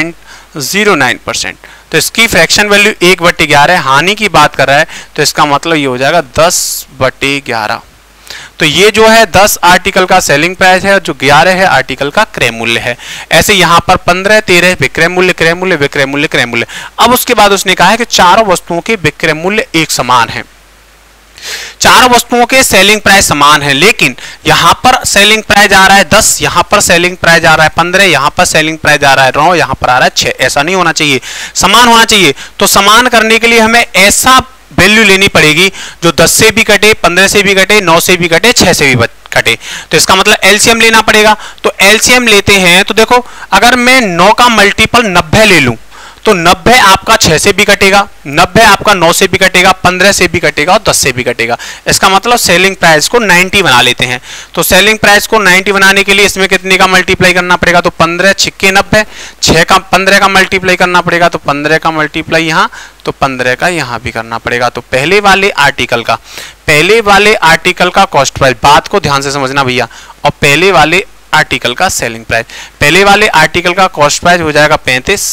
जीरो नाइन परसेंट। तो इसकी फ्रैक्शन वैल्यू एक बटे ग्यारह है, हानि की बात कर रहा है तो इसका मतलब ये हो जाएगा दस बटे ग्यारह। तो ये जो है दस आर्टिकल का सेलिंग प्राइस है और जो ग्यारह है आर्टिकल का क्रय मूल्य है। ऐसे यहाँ पर पंद्रह तेरह विक्रय मूल्य, क्रय मूल्य, विक्रय मूल्य, क्रय मूल्य। अब उसके बाद उसने कहा है कि चारों वस्तुओं के विक्रय मूल्य एक समान है, चारों वस्तुओं के सेलिंग प्राइस समान है, लेकिन यहां पर सेलिंग प्राइस आ रहा है दस, यहां पर सेलिंग प्राइस आ रहा है पंद्रह, यहां पर सेलिंग प्राइस आ रहा है नौ, यहां पर आ रहा है छह। ऐसा नहीं होना चाहिए, समान होना चाहिए। तो समान करने के लिए हमें ऐसा वैल्यू लेनी पड़ेगी जो दस से भी कटे, पंद्रह से भी कटे, नौ से भी कटे, छह से भी कटे। तो इसका मतलब एलसीएम लेना पड़ेगा। तो एलसीएम लेते हैं तो देखो, अगर मैं नौ का मल्टीपल नब्बे ले लूं तो नब्बे आपका छह से भी कटेगा, नब्बे आपका नौ से भी कटेगा, पंद्रह से भी कटेगा और दस से भी कटेगा। इसका मतलब सेलिंग प्राइस को नब्बे बना लेते हैं। तो सेलिंग प्राइस को नब्बे बनाने के लिए इसमें कितने का मल्टीप्लाई करना पड़ेगा, तो पंद्रह छिक्के नब्बे, छह का पंद्रह का मल्टीप्लाई करना पड़ेगा, तो पंद्रह का मल्टीप्लाई यहाँ, तो पंद्रह का यहाँ भी करना पड़ेगा। तो पहले वाले आर्टिकल का पहले वाले आर्टिकल का कॉस्ट प्राइस, बात को ध्यान से समझना भैया, और पहले वाले आर्टिकल का सेलिंग प्राइस। पहले वाले आर्टिकल का कॉस्ट प्राइस हो जाएगा पैंतीस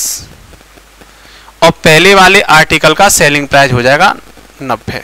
और पहले वाले आर्टिकल का सेलिंग प्राइस हो जाएगा नब्बे।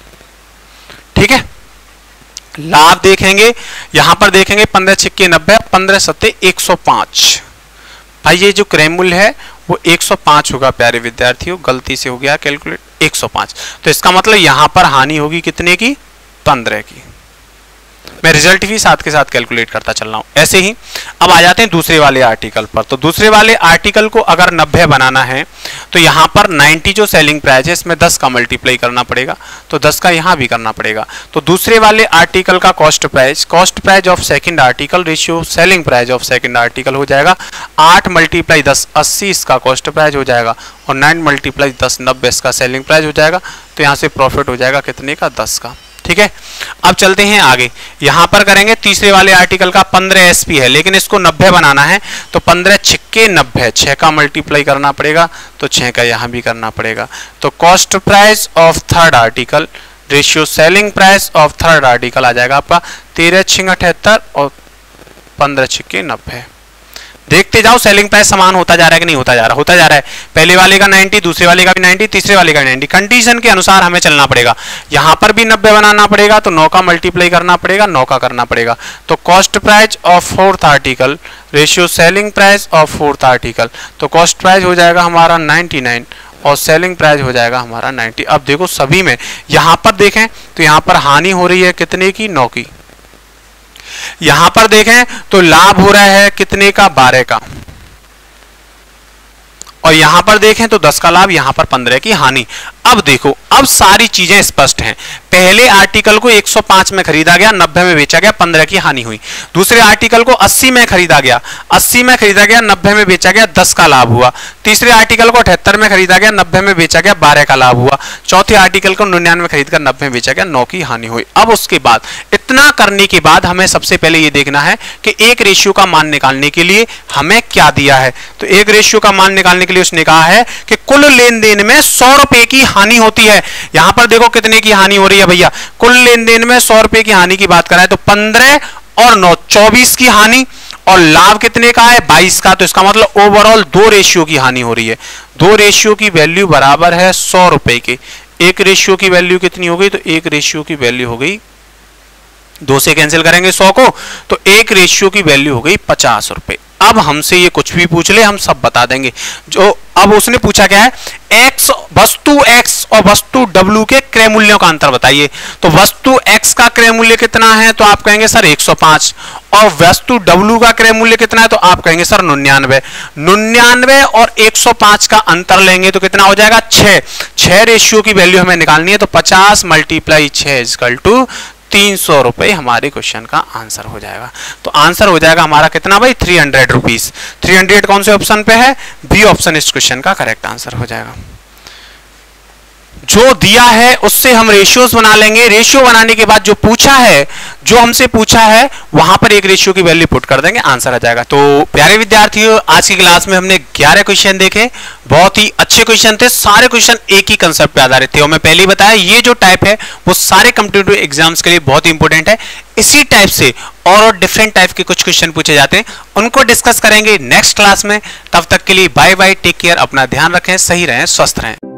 ठीक है, लाभ देखेंगे, यहां पर देखेंगे पंद्रह छिक्के नब्बे, पंद्रह सत्ते एक सौ पांच। भाई ये जो क्रय मूल्य है वो एक सौ पांच होगा प्यारे विद्यार्थियों, गलती से हो गया कैलकुलेट एक सौ पांच। तो इसका मतलब यहां पर हानि होगी कितने की, पंद्रह की। मैं रिजल्ट भी साथ के साथ कैलकुलेट करता चल रहा हूं। ऐसे ही अब आ जाते हैं दूसरे वाले आर्टिकल पर। तो दूसरे वाले आर्टिकल को अगर नब्बे बनाना है तो यहां पर नब्बे जो सेलिंग प्राइस है इसमें दस का मल्टीप्लाई करना पड़ेगा, तो दस का यहां भी करना पड़ेगा। तो दूसरे वाले आर्टिकल का cost price, cost price of second article ratio selling price of second article हो जाएगा आठ मल्टीप्लाई दस, अस्सी इसका कॉस्ट प्राइस हो जाएगा, और नाइन मल्टीप्लाई दस, नब्बे इसका सेलिंग प्राइस हो जाएगा। तो यहां से प्रॉफिट हो जाएगा कितने का, दस का। ठीक है, अब चलते हैं आगे। यहां पर करेंगे तीसरे वाले आर्टिकल का पंद्रह एसपी है, लेकिन इसको नब्बे बनाना है तो पंद्रह छिक्के नब्बे, छह का मल्टीप्लाई करना पड़ेगा, तो छह का यहां भी करना पड़ेगा। तो cost price of third article ratio selling price of third article आ जाएगा आपका तेरह छिंग अठहत्तर और पंद्रह छिक्के नब्बे। देखते जाओ सेलिंग प्राइस समान होता जा रहा है कि नहीं होता जा रहा, होता जा रहा है। पहले वाले का नब्बे, दूसरे वाले का भी नब्बे, तीसरे वाले का नब्बे। कंडीशन के अनुसार हमें चलना पड़ेगा। यहां पर भी नब्बे बनाना पड़ेगा तो नौ का मल्टीप्लाई करना पड़ेगा, नौ का करना पड़ेगा। तो cost price of fourth article ratio selling price of fourth article, तो कॉस्ट प्राइस हो जाएगा हमारा निन्यानवे और सेलिंग प्राइस हो जाएगा हमारा नब्बे। अब देखो सभी में यहां पर देखें तो यहां पर हानि हो रही है कितने की, नौ की। यहां पर देखें तो लाभ हो रहा है कितने का, बारह का। और यहां पर देखें तो दस का लाभ, यहां पर पंद्रह की हानि। अब देखो, अब सारी चीजें स्पष्ट हैं। पहले आर्टिकल को एक सौ पांच में खरीदा गया, नब्बे में बेचा गया, पंद्रह की हानि हुई। दूसरे आर्टिकल को अस्सी में खरीदा गया, अस्सी में खरीदा गया, नब्बे में बेचा गया, दस का लाभ हुआ। तीसरे आर्टिकल को अठहत्तर में खरीदा गया, नब्बे में बेचा गया, बारह का लाभ हुआ। चौथे आर्टिकल को निन्यानवे में खरीदकर नब्बे में बेचा गया, नौ की हानि हुई। अब उसके बाद इतना करने के बाद हमें सबसे पहले यह देखना है कि एक रेशियो का मान निकालने के लिए हमें क्या दिया है। तो एक रेशियो का मान निकालने के लिए उसने कहा है कि कुल लेन देन में सौ रुपए की हानि होती है। यहां पर देखो कितने की हानि हो रही है भैया, कुल लेन देन में सौ रुपए की हानि की बात कराए तो पंद्रह और नौ चौबीस की हानि, और लाभ कितने का है, बाईस का। तो इसका मतलब ओवरऑल दो रेशियो की हानि हो रही है। दो रेशियो की वैल्यू बराबर है सौ रुपए के। एक रेशियो की वैल्यू कितनी हो गई, तो एक रेशियो की वैल्यू हो गई, दो से कैंसिल करेंगे सौ को, तो एक रेशियो की वैल्यू हो गई पचास रुपए। अब हमसे ये कुछ भी पूछ ले हम सब बता देंगे। जो अब उसने पूछा क्या है, एक्स वस्तु एक्स और वस्तु डब्ल्यू के क्रय मूल्यों का अंतर बताइए। तो वस्तु एक्स का क्रय मूल्य कितना है, तो आप कहेंगे सर एक सौ पांच, और वस्तु डब्ल्यू का क्रय मूल्य कितना है, तो आप कहेंगे सर निन्यानवे। निन्यानवे और एक सौ पांच का अंतर लेंगे तो कितना हो जाएगा, छह। छह रेशियो की वैल्यू हमें निकालनी है, तो पचास मल्टीप्लाई छह इक्वल टू तीन सौ रुपए हमारे क्वेश्चन का आंसर हो जाएगा। तो आंसर हो जाएगा हमारा कितना भाई, three hundred rupees. Three hundred कौन से ऑप्शन पे है, बी ऑप्शन इस क्वेश्चन का करेक्ट आंसर हो जाएगा। जो दिया है उससे हम रेशियोज बना लेंगे। रेशियो बनाने के बाद जो पूछा है, जो हमसे पूछा है वहां पर एक रेशियो की वैल्यू पुट कर देंगे, आंसर आ जाएगा। तो प्यारे विद्यार्थियों, आज की क्लास में हमने ग्यारह क्वेश्चन देखे, बहुत ही अच्छे क्वेश्चन थे। सारे क्वेश्चन एक ही कंसेप्ट पे आधारित थे और मैं पहले ही बताया ये जो टाइप है वो सारे कॉम्पिटिटिव एग्जाम्स के लिए बहुत ही इंपॉर्टेंट है। इसी टाइप से और और डिफरेंट टाइप के कुछ क्वेश्चन पूछे जाते हैं, उनको डिस्कस करेंगे नेक्स्ट क्लास में। तब तक के लिए बाय बाय, टेक केयर, अपना ध्यान रखें, सही रहें, स्वस्थ रहें।